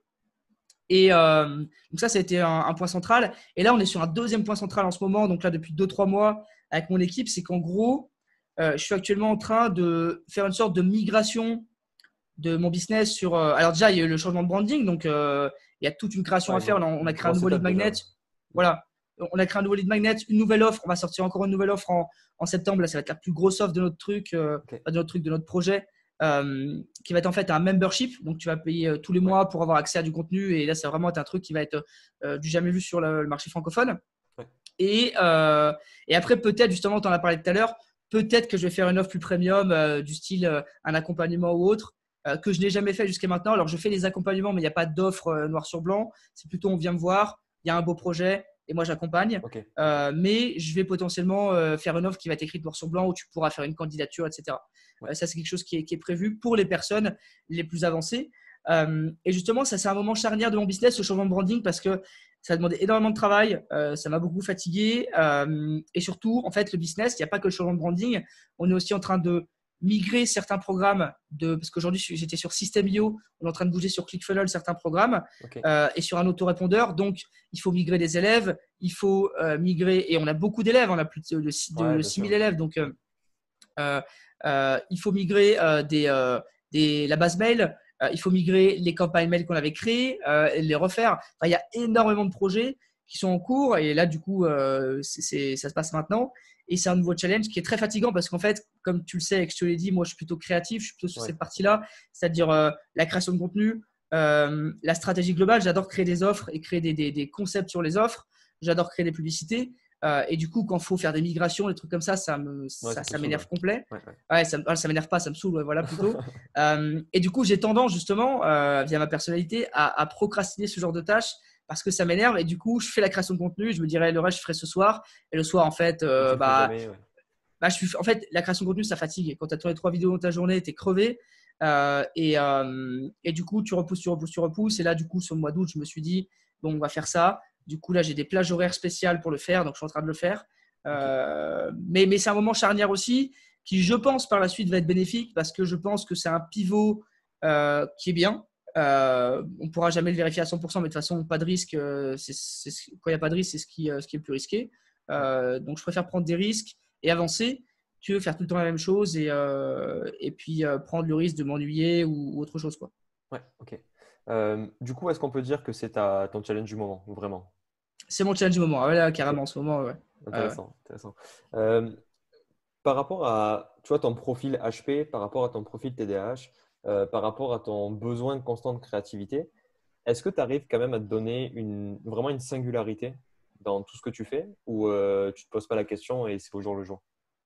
Et euh, donc ça, ça a été un, un point central. Et là, on est sur un deuxième point central en ce moment. Donc là, depuis deux trois mois avec mon équipe, c'est qu'en gros, euh, je suis actuellement en train de faire une sorte de migration de mon business sur… Euh, alors déjà, il y a eu le changement de branding. Donc, euh, il y a toute une création Ouais, à faire. gros, On a, on a créé un grosse nouveau lead étape déjà. magnet. Voilà. On a créé un nouveau lead magnet, une nouvelle offre. On va sortir encore une nouvelle offre en, en septembre. Là, ça va être la plus grosse offre de notre truc, euh, Ok. de notre truc, de notre projet. Euh, qui va être en fait un membership. Donc, tu vas payer euh, tous les Ouais. mois pour avoir accès à du contenu. Et là, c'est vraiment un truc qui va être euh, du jamais vu sur le, le marché francophone. Ouais. Et, euh, et après, peut-être, justement, tu en as parlé tout à l'heure, peut-être que je vais faire une offre plus premium euh, du style euh, un accompagnement ou autre euh, que je n'ai jamais fait jusqu'à maintenant. Alors, je fais les accompagnements, mais il n'y a pas d'offre euh, noir sur blanc. C'est plutôt on vient me voir, il y a un beau projet et moi, j'accompagne. Ok. Euh, mais je vais potentiellement euh, faire une offre qui va être écrite noir sur blanc où tu pourras faire une candidature, et cetera. Ouais. Euh, ça, c'est quelque chose qui est, qui est prévu pour les personnes les plus avancées. Euh, et justement, ça, c'est un moment charnière de mon business, ce changement de branding, parce que ça a demandé énormément de travail, euh, ça m'a beaucoup fatigué. Euh, et surtout, en fait, le business, il n'y a pas que le changement de branding. On est aussi en train de migrer certains programmes, de, parce qu'aujourd'hui, j'étais sur System.io, on est en train de bouger sur ClickFunnels certains programmes Ok. euh, et sur un autorépondeur. Donc, il faut migrer des élèves, il faut euh, migrer, et on a beaucoup d'élèves, on a plus de, de, de Ouais, bien six mille sûr. élèves. Donc, euh, euh, euh, il faut migrer euh, des, euh, des, la base mail, euh, il faut migrer les campagnes mail qu'on avait créées, euh, et les refaire. Enfin, il y a énormément de projets qui sont en cours et là, du coup, euh, c'est, c'est, ça se passe maintenant. Et c'est un nouveau challenge qui est très fatigant parce qu'en fait, comme tu le sais et que je te l'ai dit, moi, je suis plutôt créatif, je suis plutôt sur Ouais. cette partie-là, c'est-à-dire euh, la création de contenu, euh, la stratégie globale. J'adore créer des offres et créer des, des, des concepts sur les offres. J'adore créer des publicités. Euh, et du coup, quand il faut faire des migrations, des trucs comme ça, ça, me, Ouais, ça, ça te ça saoule, m'énerve ouais. complet. Ouais, ouais. Ouais, ça, ah, ça m'énerve pas, ça me saoule, ouais, voilà plutôt. euh, et du coup, j'ai tendance justement, euh, via ma personnalité, à, à procrastiner ce genre de tâches parce que ça m'énerve. Et du coup, je fais la création de contenu, je me dirais le reste, je ferai ce soir. Et le soir, en fait, Et tu euh, le fais bah, jamais, ouais. bah, je suis, en fait, la création de contenu, ça fatigue. Et quand tu as tourné trois vidéos dans ta journée, tu es crevé. Euh, et, euh, et du coup, tu repousses, tu repousses, tu repousses. Et là, du coup, sur le mois d'août, je me suis dit, bon, on va faire ça. Du coup, là, j'ai des plages horaires spéciales pour le faire. Donc, je suis en train de le faire. Ok. Euh, mais mais c'est un moment charnière aussi qui, je pense, par la suite va être bénéfique parce que je pense que c'est un pivot euh, qui est bien. Euh, on ne pourra jamais le vérifier à cent pour cent, mais de toute façon, pas de risque. Euh, c'est, c'est, quand il n'y a pas de risque, c'est ce qui, euh, ce qui est le plus risqué. Ouais. Euh, donc, je préfère prendre des risques et avancer que faire tout le temps la même chose et, euh, et puis euh, prendre le risque de m'ennuyer ou, ou autre chose, quoi. Ouais, ok. Euh, du coup, est-ce qu'on peut dire que c'est ta, ton challenge du moment, vraiment? C'est mon challenge du moment. Ah ouais, là, Ok, carrément, en ce moment. Ouais. Ouais, ouais. intéressant, intéressant. Euh, par rapport à, tu vois, ton profil H P, par rapport à ton profil T D A H, euh, par rapport à ton besoin constant de créativité, est-ce que tu arrives quand même à te donner une, vraiment une singularité dans tout ce que tu fais ou euh, tu ne te poses pas la question et c'est au jour le jour?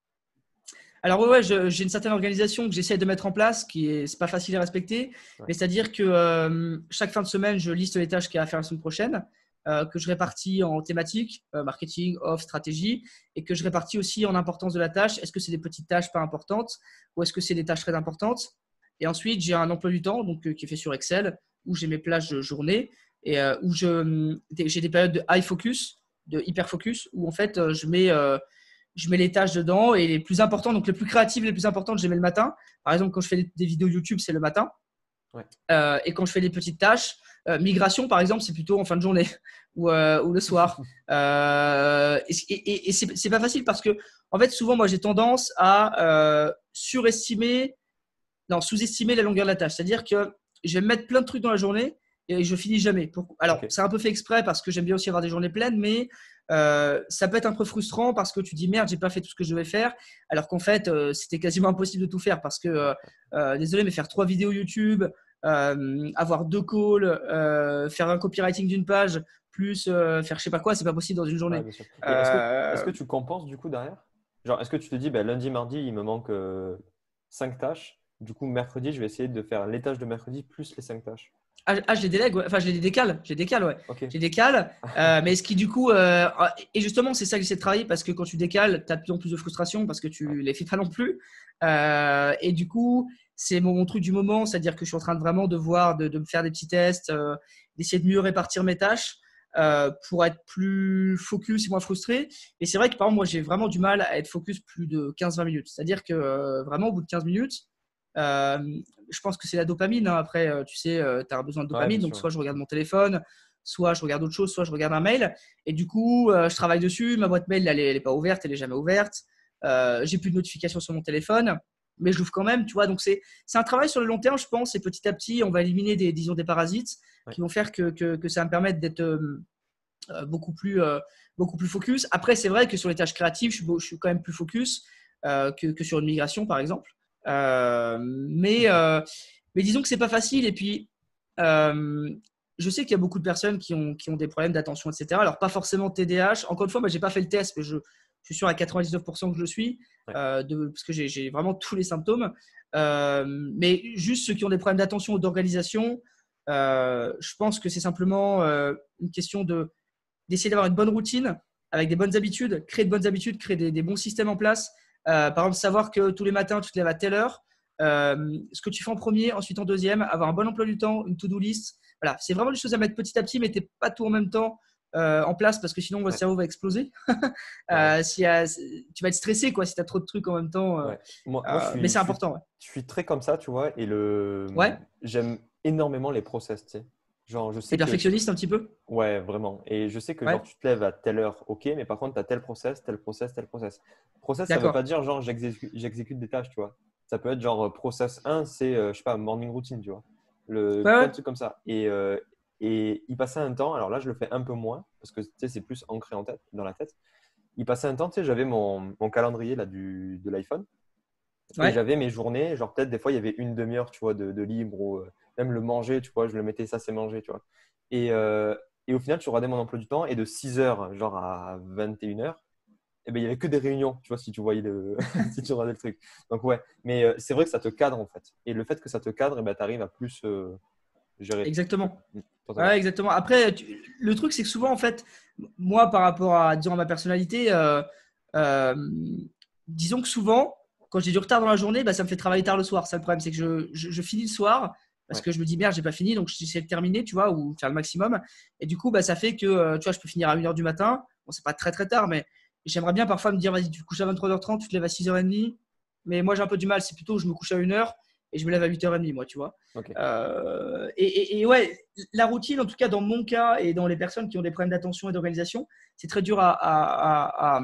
Alors ouais, ouais, je- j'ai une certaine organisation que j'essaie de mettre en place, qui est, c'est pas facile à respecter, Ouais. mais c'est-à-dire que euh, chaque fin de semaine, je liste les tâches qu'il y a à faire la semaine prochaine, euh, que je répartis en thématiques, euh, marketing, off, stratégie, et que je répartis aussi en importance de la tâche. Est-ce que c'est des petites tâches pas importantes ou est-ce que c'est des tâches très importantes? Et ensuite, j'ai un emploi du temps donc, euh, qui est fait sur Excel, où j'ai mes plages de journée et euh, où je, j'ai des périodes de high focus, de hyper focus, où en fait, euh, je mets… euh, je mets les tâches dedans et les plus importantes, donc les plus créatives, les plus importantes, je les mets le matin. Par exemple, quand je fais des vidéos YouTube, c'est le matin. Ouais. Euh, et quand je fais des petites tâches, euh, migration, par exemple, c'est plutôt en fin de journée ou, euh, ou le soir. Euh, et et, et c'est, c'est pas facile parce que, en fait, souvent, moi, j'ai tendance à euh, surestimer, non, sous-estimer la longueur de la tâche. C'est-à-dire que je vais mettre plein de trucs dans la journée et je finis jamais. Pour... Alors, Ok. c'est un peu fait exprès parce que j'aime bien aussi avoir des journées pleines, mais euh, ça peut être un peu frustrant parce que tu dis merde, j'ai pas fait tout ce que je devais faire, alors qu'en fait, euh, c'était quasiment impossible de tout faire parce que, euh, euh, désolé, mais faire trois vidéos YouTube, euh, avoir deux calls, euh, faire un copywriting d'une page, plus euh, faire je sais pas quoi, c'est pas possible dans une Ouais, journée. bien sûr. Et est-ce que, est-ce Euh, que tu compenses du coup derrière? Genre, est-ce que tu te dis, ben, lundi, mardi, il me manque euh, cinq tâches. Du coup, mercredi, je vais essayer de faire les tâches de mercredi plus les cinq tâches. Ah, ah, je les délègue, ouais. Enfin, je les décale, je les décale, ouais. Ok. Je les décale, euh, mais ce qui du coup, euh, et justement, c'est ça que j'essaie de travailler parce que quand tu décales, tu as de plus en plus de frustration parce que Ouais. tu les fais pas non plus. Euh, et du coup, c'est mon, mon truc du moment, c'est-à-dire que je suis en train de vraiment de voir, de, de me faire des petits tests, euh, d'essayer de mieux répartir mes tâches euh, pour être plus focus et moins frustré. Et c'est vrai que par exemple, moi, j'ai vraiment du mal à être focus plus de quinze vingt minutes. C'est-à-dire que euh, vraiment, au bout de quinze minutes, euh, je pense que c'est la dopamine, hein. Après, euh, tu sais, euh, tu as besoin de Ouais, bien dopamine. Donc, sûr. soit je regarde mon téléphone, soit je regarde autre chose, soit je regarde un mail. Et du coup, euh, je travaille dessus. Ma boîte mail, elle n'est pas ouverte, elle n'est jamais ouverte. Euh, j'ai plus de notifications sur mon téléphone, mais je l'ouvre quand même, tu vois. Donc, c'est, c'est un travail sur le long terme, je pense. Et petit à petit, on va éliminer des, disons, des parasites Ouais. qui vont faire que, que, que ça va me permettre d'être euh, beaucoup, plus, euh, beaucoup plus focus. Après, c'est vrai que sur les tâches créatives, je suis, beau- je suis quand même plus focus euh, que, que sur une migration, par exemple. Euh, mais, euh, mais disons que c'est pas facile. Et puis, euh, je sais qu'il y a beaucoup de personnes qui ont, qui ont des problèmes d'attention, et cetera. Alors, pas forcément T D A H. Encore une fois, moi, j'ai pas fait le test, mais je, je suis sûr à quatre-vingt-dix-neuf pour cent que je le suis, Ouais. euh, de, parce que j'ai, j'ai vraiment tous les symptômes. Euh, mais juste ceux qui ont des problèmes d'attention ou d'organisation, euh, je pense que c'est simplement euh, une question de, d'essayer d'avoir une bonne routine avec des bonnes habitudes, créer de bonnes habitudes, créer des, des bons systèmes en place. Euh, par exemple, savoir que tous les matins, tu te lèves à telle heure. Euh, ce que tu fais en premier, ensuite en deuxième, avoir un bon emploi du temps, une to-do list. Voilà, c'est vraiment des choses à mettre petit à petit, mais t'es pas tout en même temps euh, en place parce que sinon votre Ouais. cerveau va exploser. Ouais. euh, si, euh, tu vas être stressé quoi, si tu as trop de trucs en même temps. Euh, Ouais. Moi, moi je euh, mais suis, c'est je suis, important. Ouais. je suis très comme ça, tu vois, et le, Ouais. j'aime énormément les process, tu sais. Genre, je T'es sais que, perfectionniste un petit peu. ouais, vraiment. Et je sais que, genre, Ouais. tu te lèves à telle heure, ok, mais par contre, tu as tel process, tel process, tel process. Process, ça veut pas D'accord. dire, genre, j'exécute, j'exécute des tâches, tu vois. Ça peut être, genre, euh, process un, c'est, euh, je sais pas, morning routine, tu vois. Le, Ouais, plein ouais. de trucs comme ça. Et, euh, et y passer un temps, alors là, je le fais un peu moins, parce que, tu sais, c'est plus ancré en tête, dans la tête. Y passer un temps, tu sais, j'avais mon, mon calendrier, là, du, de l'iPhone. Et Ouais. j'avais mes journées, genre peut-être des fois il y avait une demi-heure, tu vois, de, de libre ou euh, même le manger, tu vois, je le mettais ça c'est manger, tu vois. Et, euh, et au final, tu regardais mon emploi du temps et de six heures genre à vingt et une heures, eh ben, il y avait que des réunions, tu vois, si tu voyais le, si tu regardais le truc. Donc ouais, mais euh, c'est vrai que ça te cadre en fait. Et le fait que ça te cadre, eh ben, tu arrives à plus euh, gérer. Exactement. Mm, Ouais, totalement. exactement. Après, tu- le truc, c'est que souvent, en fait, moi, par rapport à, disons, à ma personnalité, euh, euh, disons que souvent, quand j'ai du retard dans la journée, bah, ça me fait travailler tard le soir. Ça, le problème, c'est que je, je, je finis le soir parce Ouais, que je me dis, merde, j'ai pas fini, donc j'essaie de terminer, tu vois, ou faire le maximum. Et du coup, bah, ça fait que, euh, tu vois, je peux finir à une heure du matin. Bon, c'est pas très, très tard, mais j'aimerais bien parfois me dire, vas-y, tu te couches à vingt-trois heures trente, tu te lèves à six heures trente. Mais moi, j'ai un peu du mal. C'est plutôt, je me couche à une heure et je me lève à huit heures trente, moi, tu vois. ok. Euh, et, et, et ouais, la routine, en tout cas dans mon cas et dans les personnes qui ont des problèmes d'attention et d'organisation, c'est très dur à, à, à,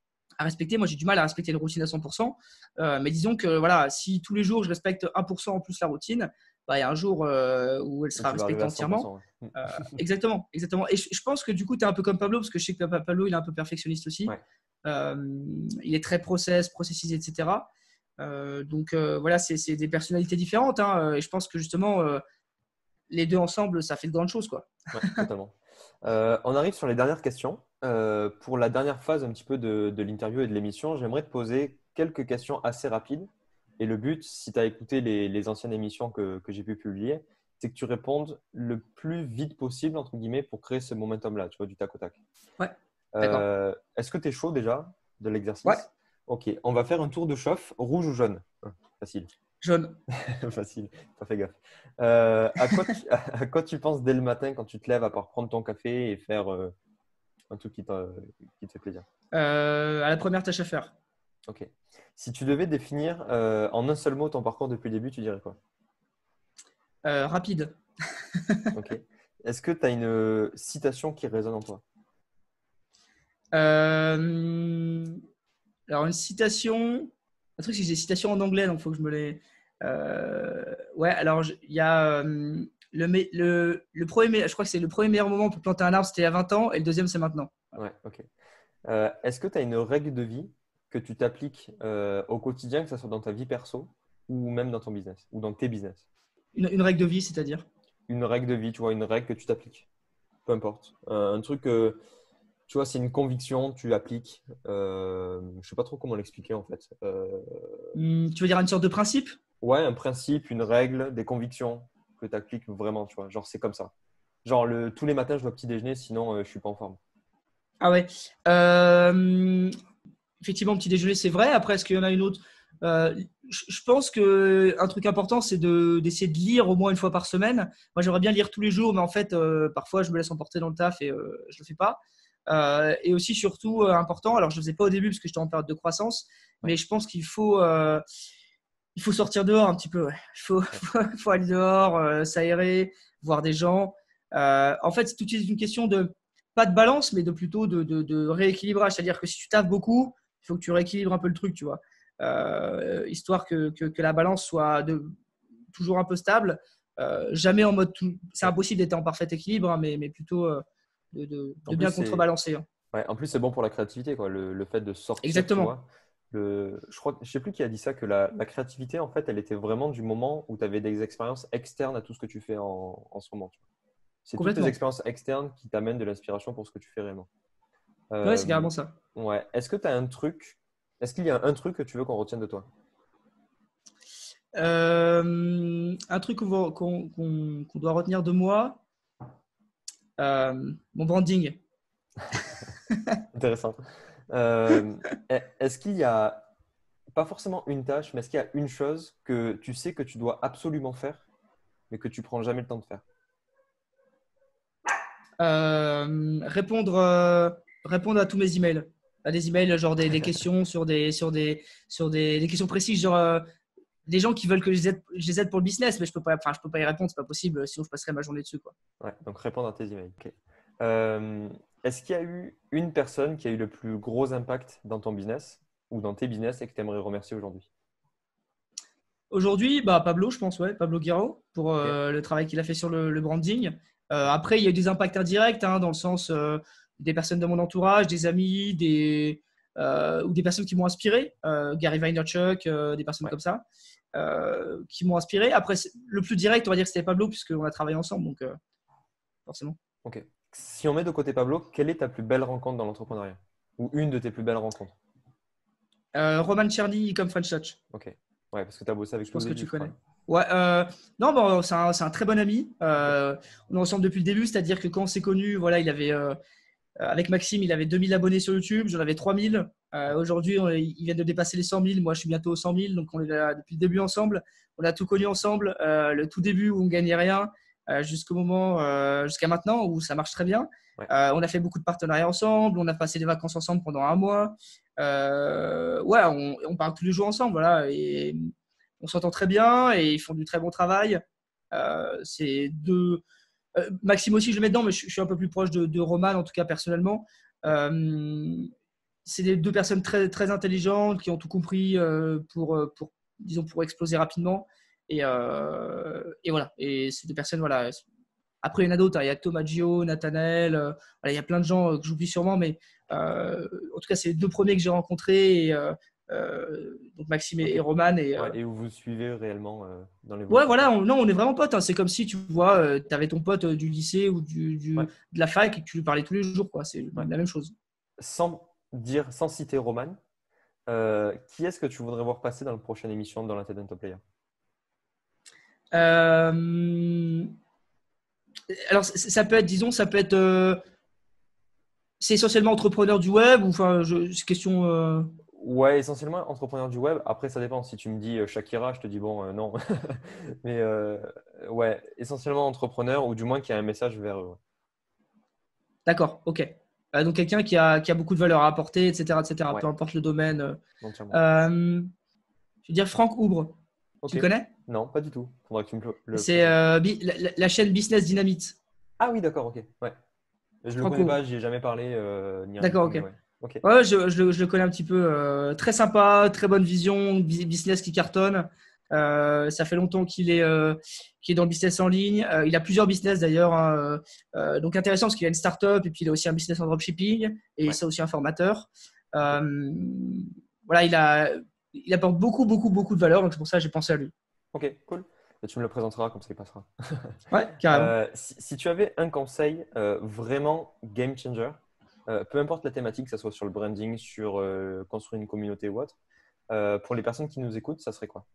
à respecter. Moi, j'ai du mal à respecter une routine à cent pour cent. Euh, mais disons que voilà, si tous les jours je respecte un pour cent en plus la routine, bah, il y a un jour euh, où elle Là, sera tu vas arriver respectée à cent pour entièrement. cent. Ouais. Euh, exactement, exactement. Et je, je pense que du coup, tu es un peu comme Pablo, parce que je sais que Pablo, il est un peu perfectionniste aussi. Ouais. Euh, il est très process, processisé, et cetera. Euh, donc euh, voilà, c'est, c'est des personnalités différentes. Hein, et je pense que justement, euh, les deux ensemble, ça fait de grandes choses, quoi. Ouais, totalement. Euh, on arrive sur les dernières questions. Euh, pour la dernière phase un petit peu de, de l'interview et de l'émission, j'aimerais te poser quelques questions assez rapides. Et le but, si tu as écouté les, les anciennes émissions que, que j'ai pu publier, c'est que tu répondes le plus vite possible, entre guillemets, pour créer ce momentum-là, tu vois, du tac au tac. Ouais, d'accord. Euh, est-ce que tu es chaud déjà de Ouais, l'exercice? Ok, on va faire un tour de chauffe, rouge ou jaune? Hein, facile. jaune. Facile, pas fait gaffe. Euh, à quoi tu, à quoi tu penses dès le matin quand tu te lèves, à part prendre ton café et faire euh, un truc qui, t'a- qui te fait plaisir? Euh, à la première tâche à faire. Ok. Si tu devais définir euh, en un seul mot ton parcours depuis le début, tu dirais quoi? Euh, rapide. Ok. Est-ce que tu as une euh, citation qui résonne en toi? Euh, alors, une citation. Un truc, c'est que j'ai des citations en anglais, donc il faut que je me les. Euh, ouais, alors, je- il y a. euh, Le, me- le, le premier, je crois que c'est le premier meilleur moment pour planter un arbre, c'était il y a vingt ans, et le deuxième, c'est maintenant. Ouais, ok. Euh, est-ce que tu as une règle de vie que tu t'appliques euh, au quotidien, que ce soit dans ta vie perso ou même dans ton business ou dans tes business? Une, une règle de vie, c'est-à-dire? Une règle de vie, tu vois, une règle que tu t'appliques. Peu importe. Euh, un truc, euh, tu vois, c'est une conviction, tu l'appliques. Euh, je ne sais pas trop comment l'expliquer en fait. Euh, Hmm, tu veux dire une sorte de principe? ouais, un principe, une règle, des convictions que tu appliques vraiment, tu vois. Genre, c'est comme ça. Genre, le, tous les matins, je dois petit déjeuner, sinon euh, je ne suis pas en forme. Ah ouais. Euh, effectivement, petit déjeuner, c'est vrai. Après, est-ce qu'il y en a une autre? Euh, je je pense que un truc important, c'est de, d'essayer de lire au moins une fois par semaine. Moi, j'aimerais bien lire tous les jours, mais en fait, euh, parfois, je me laisse emporter dans le taf et euh, je le fais pas. Euh, et aussi, surtout, euh, important, alors je ne le faisais pas au début parce que j'étais en période de croissance, Ouais, mais je pense qu'il faut, euh, il faut sortir dehors un petit peu. Ouais. Il faut, ouais. faut, faut aller dehors, euh, s'aérer, voir des gens. Euh, en fait, c'est tout de suite une question de, pas de balance, mais de plutôt de, de, de rééquilibrage. C'est-à-dire que si tu taffes beaucoup, il faut que tu rééquilibres un peu le truc, tu vois. Euh, histoire que, que, que la balance soit de, toujours un peu stable. Euh, jamais en mode tout. C'est Ouais. impossible d'être en parfait équilibre, hein, mais, mais plutôt euh, de, de, En de plus, bien c'est contrebalancer. Hein. ouais, en plus, c'est bon pour la créativité, quoi. Le, le fait de sortir, tu Exactement. vois. Le, je crois, je sais plus qui a dit ça, que la, la créativité, en fait, elle était vraiment du moment où tu avais des expériences externes à tout ce que tu fais en, en ce moment. Tu vois. C'est toutes tes Complètement. expériences externes qui t'amènent de l'inspiration pour ce que tu fais réellement. Ouais, c'est Euh, carrément ça. ouais. Est-ce que tu as un truc, est-ce qu'il y a un truc que tu veux qu'on retienne de toi? Euh, un truc qu'on va- qu'on- qu'on- qu'on doit retenir de moi, euh, mon branding. Intéressant. Euh, est- est-ce qu'il y a, pas forcément une tâche, mais est-ce qu'il y a une chose que tu sais que tu dois absolument faire, mais que tu prends jamais le temps de faire? Euh, répondre, euh, répondre à tous mes emails. À des emails, genre des, des questions sur des, sur des, sur des, des questions précises, genre euh, des gens qui veulent que je les aide, je les aide pour le business, mais je peux pas, enfin, je peux pas y répondre, c'est pas possible, sinon je passerai ma journée dessus, quoi. Ouais, donc répondre à tes emails. Ok. Euh, est-ce qu'il y a eu une personne qui a eu le plus gros impact dans ton business ou dans tes business et que tu aimerais remercier aujourd'hui? Aujourd'hui, bah, Pablo, je pense, ouais, Pablo Guirao, pour Ok. euh, le travail qu'il a fait sur le, le branding. Euh, après, il y a eu des impacts indirects, hein, dans le sens euh, des personnes de mon entourage, des amis, des, euh, ou des personnes qui m'ont inspiré, euh, Gary Vaynerchuk, euh, des personnes Ouais. comme ça, euh, qui m'ont inspiré. Après, c'est- le plus direct, on va dire que c'était Pablo, puisqu'on a travaillé ensemble, donc euh, forcément. Ok. Si on met de côté Pablo, quelle est ta plus belle rencontre dans l'entrepreneuriat? Ou une de tes plus belles rencontres? Euh, Roman Cherny comme French Touch. Ok. Ouais, parce que tu as bossé avec Je lui au pense que début, tu je crois. connais. Ouais, euh, non, bon, c'est un, c'est un très bon ami. Ok. Euh, on est ensemble depuis le début, c'est-à-dire que quand on s'est connus, voilà, il avait, euh, avec Maxime, il avait deux mille abonnés sur YouTube, j'en avais trois mille. Euh, Ouais. aujourd'hui, on est- il vient de dépasser les cent mille. Moi, je suis bientôt aux cent mille, donc on est là depuis le début ensemble. On a tout connu ensemble. Euh, le tout début où on gagnait rien, euh, jusqu'au moment, euh, jusqu'à maintenant où ça marche très bien. Ouais. Euh, on a fait beaucoup de partenariats ensemble. On a passé des vacances ensemble pendant un mois. Euh, ouais, on, on parle tous les jours ensemble, voilà, et on s'entend très bien et ils font du très bon travail. Euh, c'est deux. Euh, Maxime aussi, je le mets dedans, mais je, je suis un peu plus proche de, de Roman, en tout cas personnellement. Ouais. Euh, c'est des deux personnes très, très intelligentes qui ont tout compris euh, pour, euh, pour, disons, pour exploser rapidement. Et, euh, et voilà. Et c'est des personnes, voilà. Après, il y en a d'autres. Hein. Il y a Tomaggio, Nathanaël. Euh, voilà, il y a plein de gens euh, que j'oublie sûrement, mais euh, en tout cas, c'est les deux premiers que j'ai rencontrés. Et, euh, euh, donc Maxime et, Ok. et Roman. Et, euh, Ouais, et où vous suivez réellement euh, dans ouais, l'évolution, voilà, quoi. on, non, on est vraiment potes. Hein. C'est comme si tu vois, euh, tu avais ton pote euh, du lycée ou du, du- Ouais. de la fac et que tu lui parlais tous les jours, quoi. C'est Ouais. la même chose. Sans dire, sans citer Roman, euh, qui est-ce que tu voudrais voir passer dans la prochaine émission dans la tête d'un top player? Euh, alors, c- ça peut être, disons, ça peut être. Euh, c'est essentiellement entrepreneur du web ou enfin, je- c'est question. euh, Ouais, essentiellement entrepreneur du web. Après, ça dépend. Si tu me dis euh, Shakira, je te dis bon, euh, non. Mais euh, ouais, essentiellement entrepreneur ou du moins qui a un message vers eux. Ouais. D'accord, ok. Euh, donc, quelqu'un qui a, qui a beaucoup de valeur à apporter, et cetera, et cetera. Ouais, Peu importe le domaine. euh. entièrement. Euh, je veux dire Franck Oubre. Tu Ok. le connais? Non, pas du tout. Faudra que tu me le le C'est présentes. euh, bi- la, la- la chaîne Business Dynamite. Ah oui, d'accord, ok. Ouais. Je le Franck connais Oubre. pas, j'y ai jamais parlé euh, ni rien du D'accord, tout, mais ok. ouais. Ok. Ouais, je, je le je le connais un petit peu. Euh, très sympa, très bonne vision, bu- business qui cartonne. Euh, ça fait longtemps qu'il est, euh, qu'il est dans le business en ligne. Euh, il a plusieurs business d'ailleurs. Hein. Euh, donc intéressant parce qu'il a une startup et puis il a aussi un business en dropshipping et Ouais. c'est aussi un formateur. Ok. Euh, voilà, il, a, il apporte beaucoup, beaucoup, beaucoup de valeur. Donc c'est pour ça que j'ai pensé à lui. Ok, cool. Et tu me le présenteras comme ça il passera. Ouais, carrément. Euh, si, si tu avais un conseil euh, vraiment game changer, euh, peu importe la thématique, que ce soit sur le branding, sur euh, construire une communauté ou autre, euh, pour les personnes qui nous écoutent, ça serait quoi?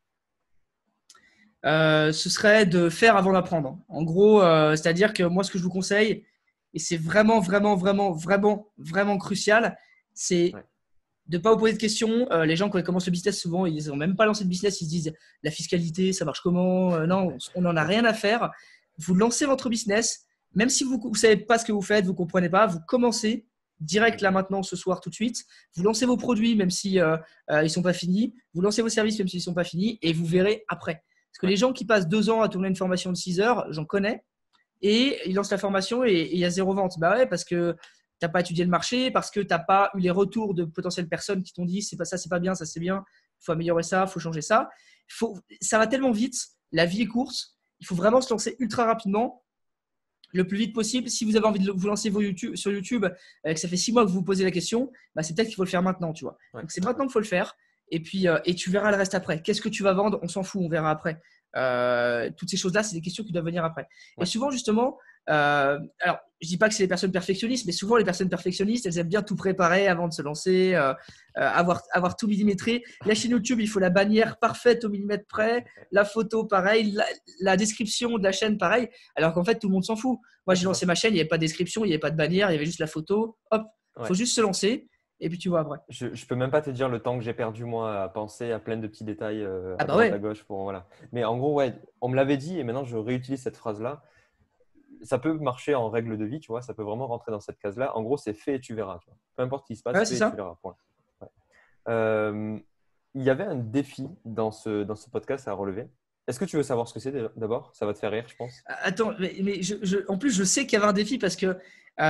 Euh, ce serait de faire avant d'apprendre. En gros, euh, c'est-à-dire que moi, ce que je vous conseille, et c'est vraiment, vraiment, vraiment, vraiment, vraiment crucial, c'est Ouais, de ne pas vous poser de questions. Euh, les gens, quand ils commencent le business, souvent, ils n'ont même pas lancé de business. Ils se disent la fiscalité, ça marche comment? Euh, Non, on n'en a ouais, rien à faire. Vous lancez votre business, même si vous ne savez pas ce que vous faites, vous ne comprenez pas, vous commencez direct mhm, là maintenant, ce soir, tout de suite. Vous lancez vos produits, même si euh, euh, ils ne sont pas finis. Vous lancez vos services, même s'ils ne sont pas finis, et vous verrez après. Parce que ouais, les gens qui passent deux ans à tourner une formation de six heures, j'en connais, et ils lancent la formation et il y a zéro vente. Bah ouais, parce que tu n'as pas étudié le marché, parce que tu n'as pas eu les retours de potentielles personnes qui t'ont dit c'est pas ça, c'est pas bien, ça c'est bien, il faut améliorer ça, il faut changer ça. Faut, ça va tellement vite, la vie est courte, il faut vraiment se lancer ultra rapidement, le plus vite possible. Si vous avez envie de vous lancer vos YouTube, sur YouTube, euh, que ça fait six mois que vous vous posez la question, bah c'est peut-être qu'il faut le faire maintenant, tu vois. ouais, Donc c'est maintenant qu'il faut le faire. Et puis euh, et tu verras le reste après. Qu'est-ce que tu vas vendre? On s'en fout, on verra après. Euh, toutes ces choses-là, c'est des questions qui doivent venir après. Et ouais. souvent, justement, euh, alors je dis pas que c'est les personnes perfectionnistes, mais souvent les personnes perfectionnistes, elles aiment bien tout préparer avant de se lancer, euh, euh, avoir, avoir tout millimétré. La chaîne YouTube, il faut la bannière parfaite au millimètre près, la photo pareil, la, la description de la chaîne pareil, alors qu'en fait tout le monde s'en fout. Moi, Ouais, j'ai c'est lancé ça. ma chaîne, il n'y avait pas de description, il n'y avait pas de bannière, il y avait juste la photo. Hop, il Ouais. faut juste se lancer et puis tu vois après. Je, je peux même pas te dire le temps que j'ai perdu moi à penser à plein de petits détails euh, Ah à bah droite à ouais, gauche pour voilà. Mais en gros ouais, on me l'avait dit et maintenant je réutilise cette phrase-là. Ça peut marcher en règle de vie, tu vois, ça peut vraiment rentrer dans cette case-là. En gros, c'est fais et tu verras, tu vois. Peu importe ce qui se passe, ouais, c'est fais et tu ça. verras. Point. Ouais. Euh, il y avait un défi dans ce, dans ce podcast à relever. Est-ce que tu veux savoir ce que c'est déjà- d'abord? Ça va te faire rire, je pense. Attends, mais, mais je, je- en plus, je sais qu'il y avait un défi parce que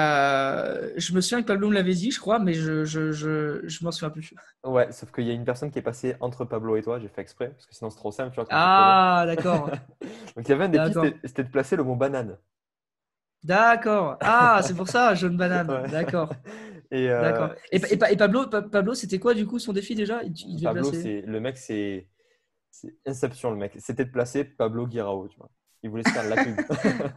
euh, je me souviens que Pablo me l'avait dit, je crois, mais je je, je, je m'en souviens plus. Ouais, sauf qu'il y a une personne qui est passée entre Pablo et toi, j'ai fait exprès, parce que sinon c'est trop simple, tu vois, comme ça te connais. Ah, d'accord, Donc il y avait un défi, d'accord, c'était c'était de placer le mot banane. d'accord. Ah, c'est pour ça, jaune banane. Ouais. D'accord, Et, euh, d'accord. Et, et, si et Pablo, Pa- Pablo, c'était quoi du coup son défi déjà? Il, il devait Pablo, placer. c'est le mec, c'est c'est Inception, le mec. C'était de placer Pablo Guirao, tu vois. Il voulait se faire de la pub.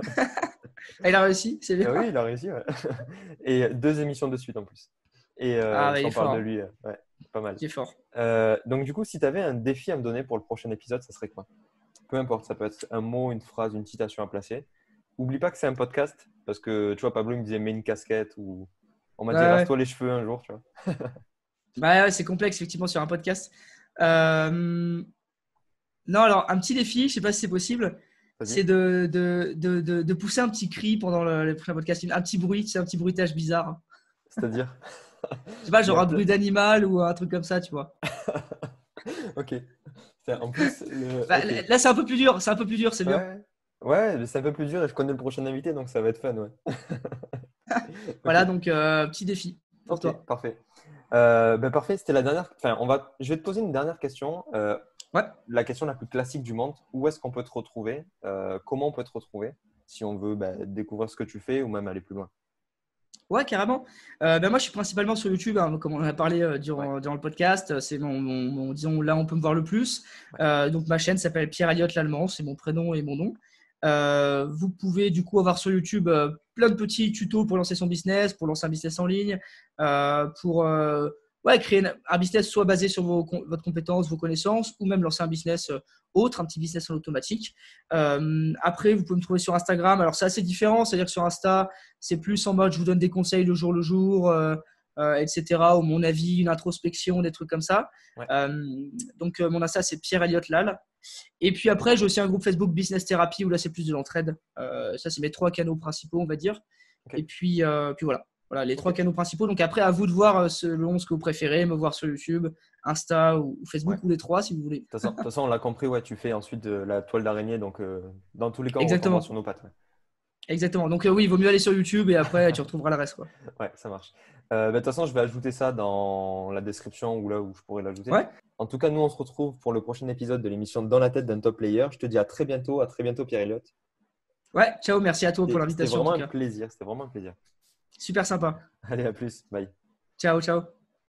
Ah, il a réussi, c'est bien. Ah oui, il a réussi, ouais. Et deux émissions de suite en plus. Et Ah, euh, bah, je il est t'en parle fort, de hein. lui, euh, ouais, pas mal. Il est fort. Euh, donc du coup, si tu avais un défi à me donner pour le prochain épisode, ça serait quoi? Peu importe, ça peut être un mot, une phrase, une citation à placer. Oublie pas que c'est un podcast, parce que tu vois, Pablo il me disait mets une casquette ou on m'a Ouais, dit ouais. rase-toi les cheveux un jour, tu vois. Bah, ouais, c'est complexe effectivement sur un podcast. Euh, Non, alors un petit défi, je sais pas si c'est possible, Vas-y. c'est de, de, de, de, de pousser un petit cri pendant le, le prochain podcast, un petit bruit, c'est un petit bruitage bizarre. C'est-à-dire, Je sais pas, il y genre a un plein. bruit d'animal ou un truc comme ça, tu vois. Ok. C'est- En plus, le... Bah, ok. là, c'est un peu plus dur, c'est un peu plus dur, c'est bien. Ouais, ouais, mais c'est un peu plus dur et je connais le prochain invité, donc ça va être fun, ouais. Ok, Voilà, donc euh, petit défi pour ok, toi. parfait. Euh, ben parfait, c'était la dernière. Enfin, on va. Je vais te poser une dernière question. Euh, Ouais, la question la plus classique du monde. Où est-ce qu'on peut te retrouver? Euh, comment on peut te retrouver si on veut ben, découvrir ce que tu fais ou même aller plus loin? ouais, carrément. Euh, ben moi, je suis principalement sur YouTube, hein, comme on en a parlé euh, Ouais, durant, durant le podcast. C'est mon, mon- mon- disons, là, on peut me voir le plus. ouais, Euh, donc, ma chaîne s'appelle Pierre Elliott l'Allemand, c'est mon prénom et mon nom. Euh, vous pouvez du coup avoir sur YouTube euh, plein de petits tutos pour lancer son business, pour lancer un business en ligne, euh, pour euh, ouais, créer un business soit basé sur vos, votre compétence, vos connaissances, ou même lancer un business euh, autre, un petit business en automatique. Euh, après, vous pouvez me trouver sur Instagram. Alors, c'est assez différent, c'est-à-dire que sur Insta, c'est plus en mode je vous donne des conseils le jour le jour, euh, euh, et cetera. Ou mon avis, une introspection, des trucs comme ça. ouais. Euh, donc, euh, mon Insta, c'est Pierre Elliott Lal. Et puis après, j'ai aussi un groupe Facebook Business Therapy où là, c'est plus de l'entraide. Euh, ça, c'est mes trois canaux principaux, on va dire. Ok, Et puis, euh, puis voilà. Voilà, les trois ok. canaux principaux. Donc après, à vous de voir euh, selon ce que vous préférez, me voir sur YouTube, Insta ou Ouais. Facebook ou les trois si vous voulez. De toute façon, de toute façon, on l'a compris, ouais, tu fais ensuite de la toile d'araignée, donc euh, dans tous les cas, on retombera Exactement. sur nos pattes. Ouais. Exactement. Donc, euh, oui, il vaut mieux aller sur YouTube et après, tu retrouveras le reste, quoi. Ouais, ça marche. Euh, bah, de toute façon, je vais ajouter ça dans la description ou là où je pourrais l'ajouter. Ouais. En tout cas, nous, on se retrouve pour le prochain épisode de l'émission Dans la tête d'un top player. Je te dis à très bientôt. À très bientôt, Pierre-Elliott. Ouais, ciao, merci à toi pour C'était c'était l'invitation en vraiment tout un cas. plaisir. C'était vraiment un plaisir. Super sympa. Allez, à plus. Bye. Ciao, ciao.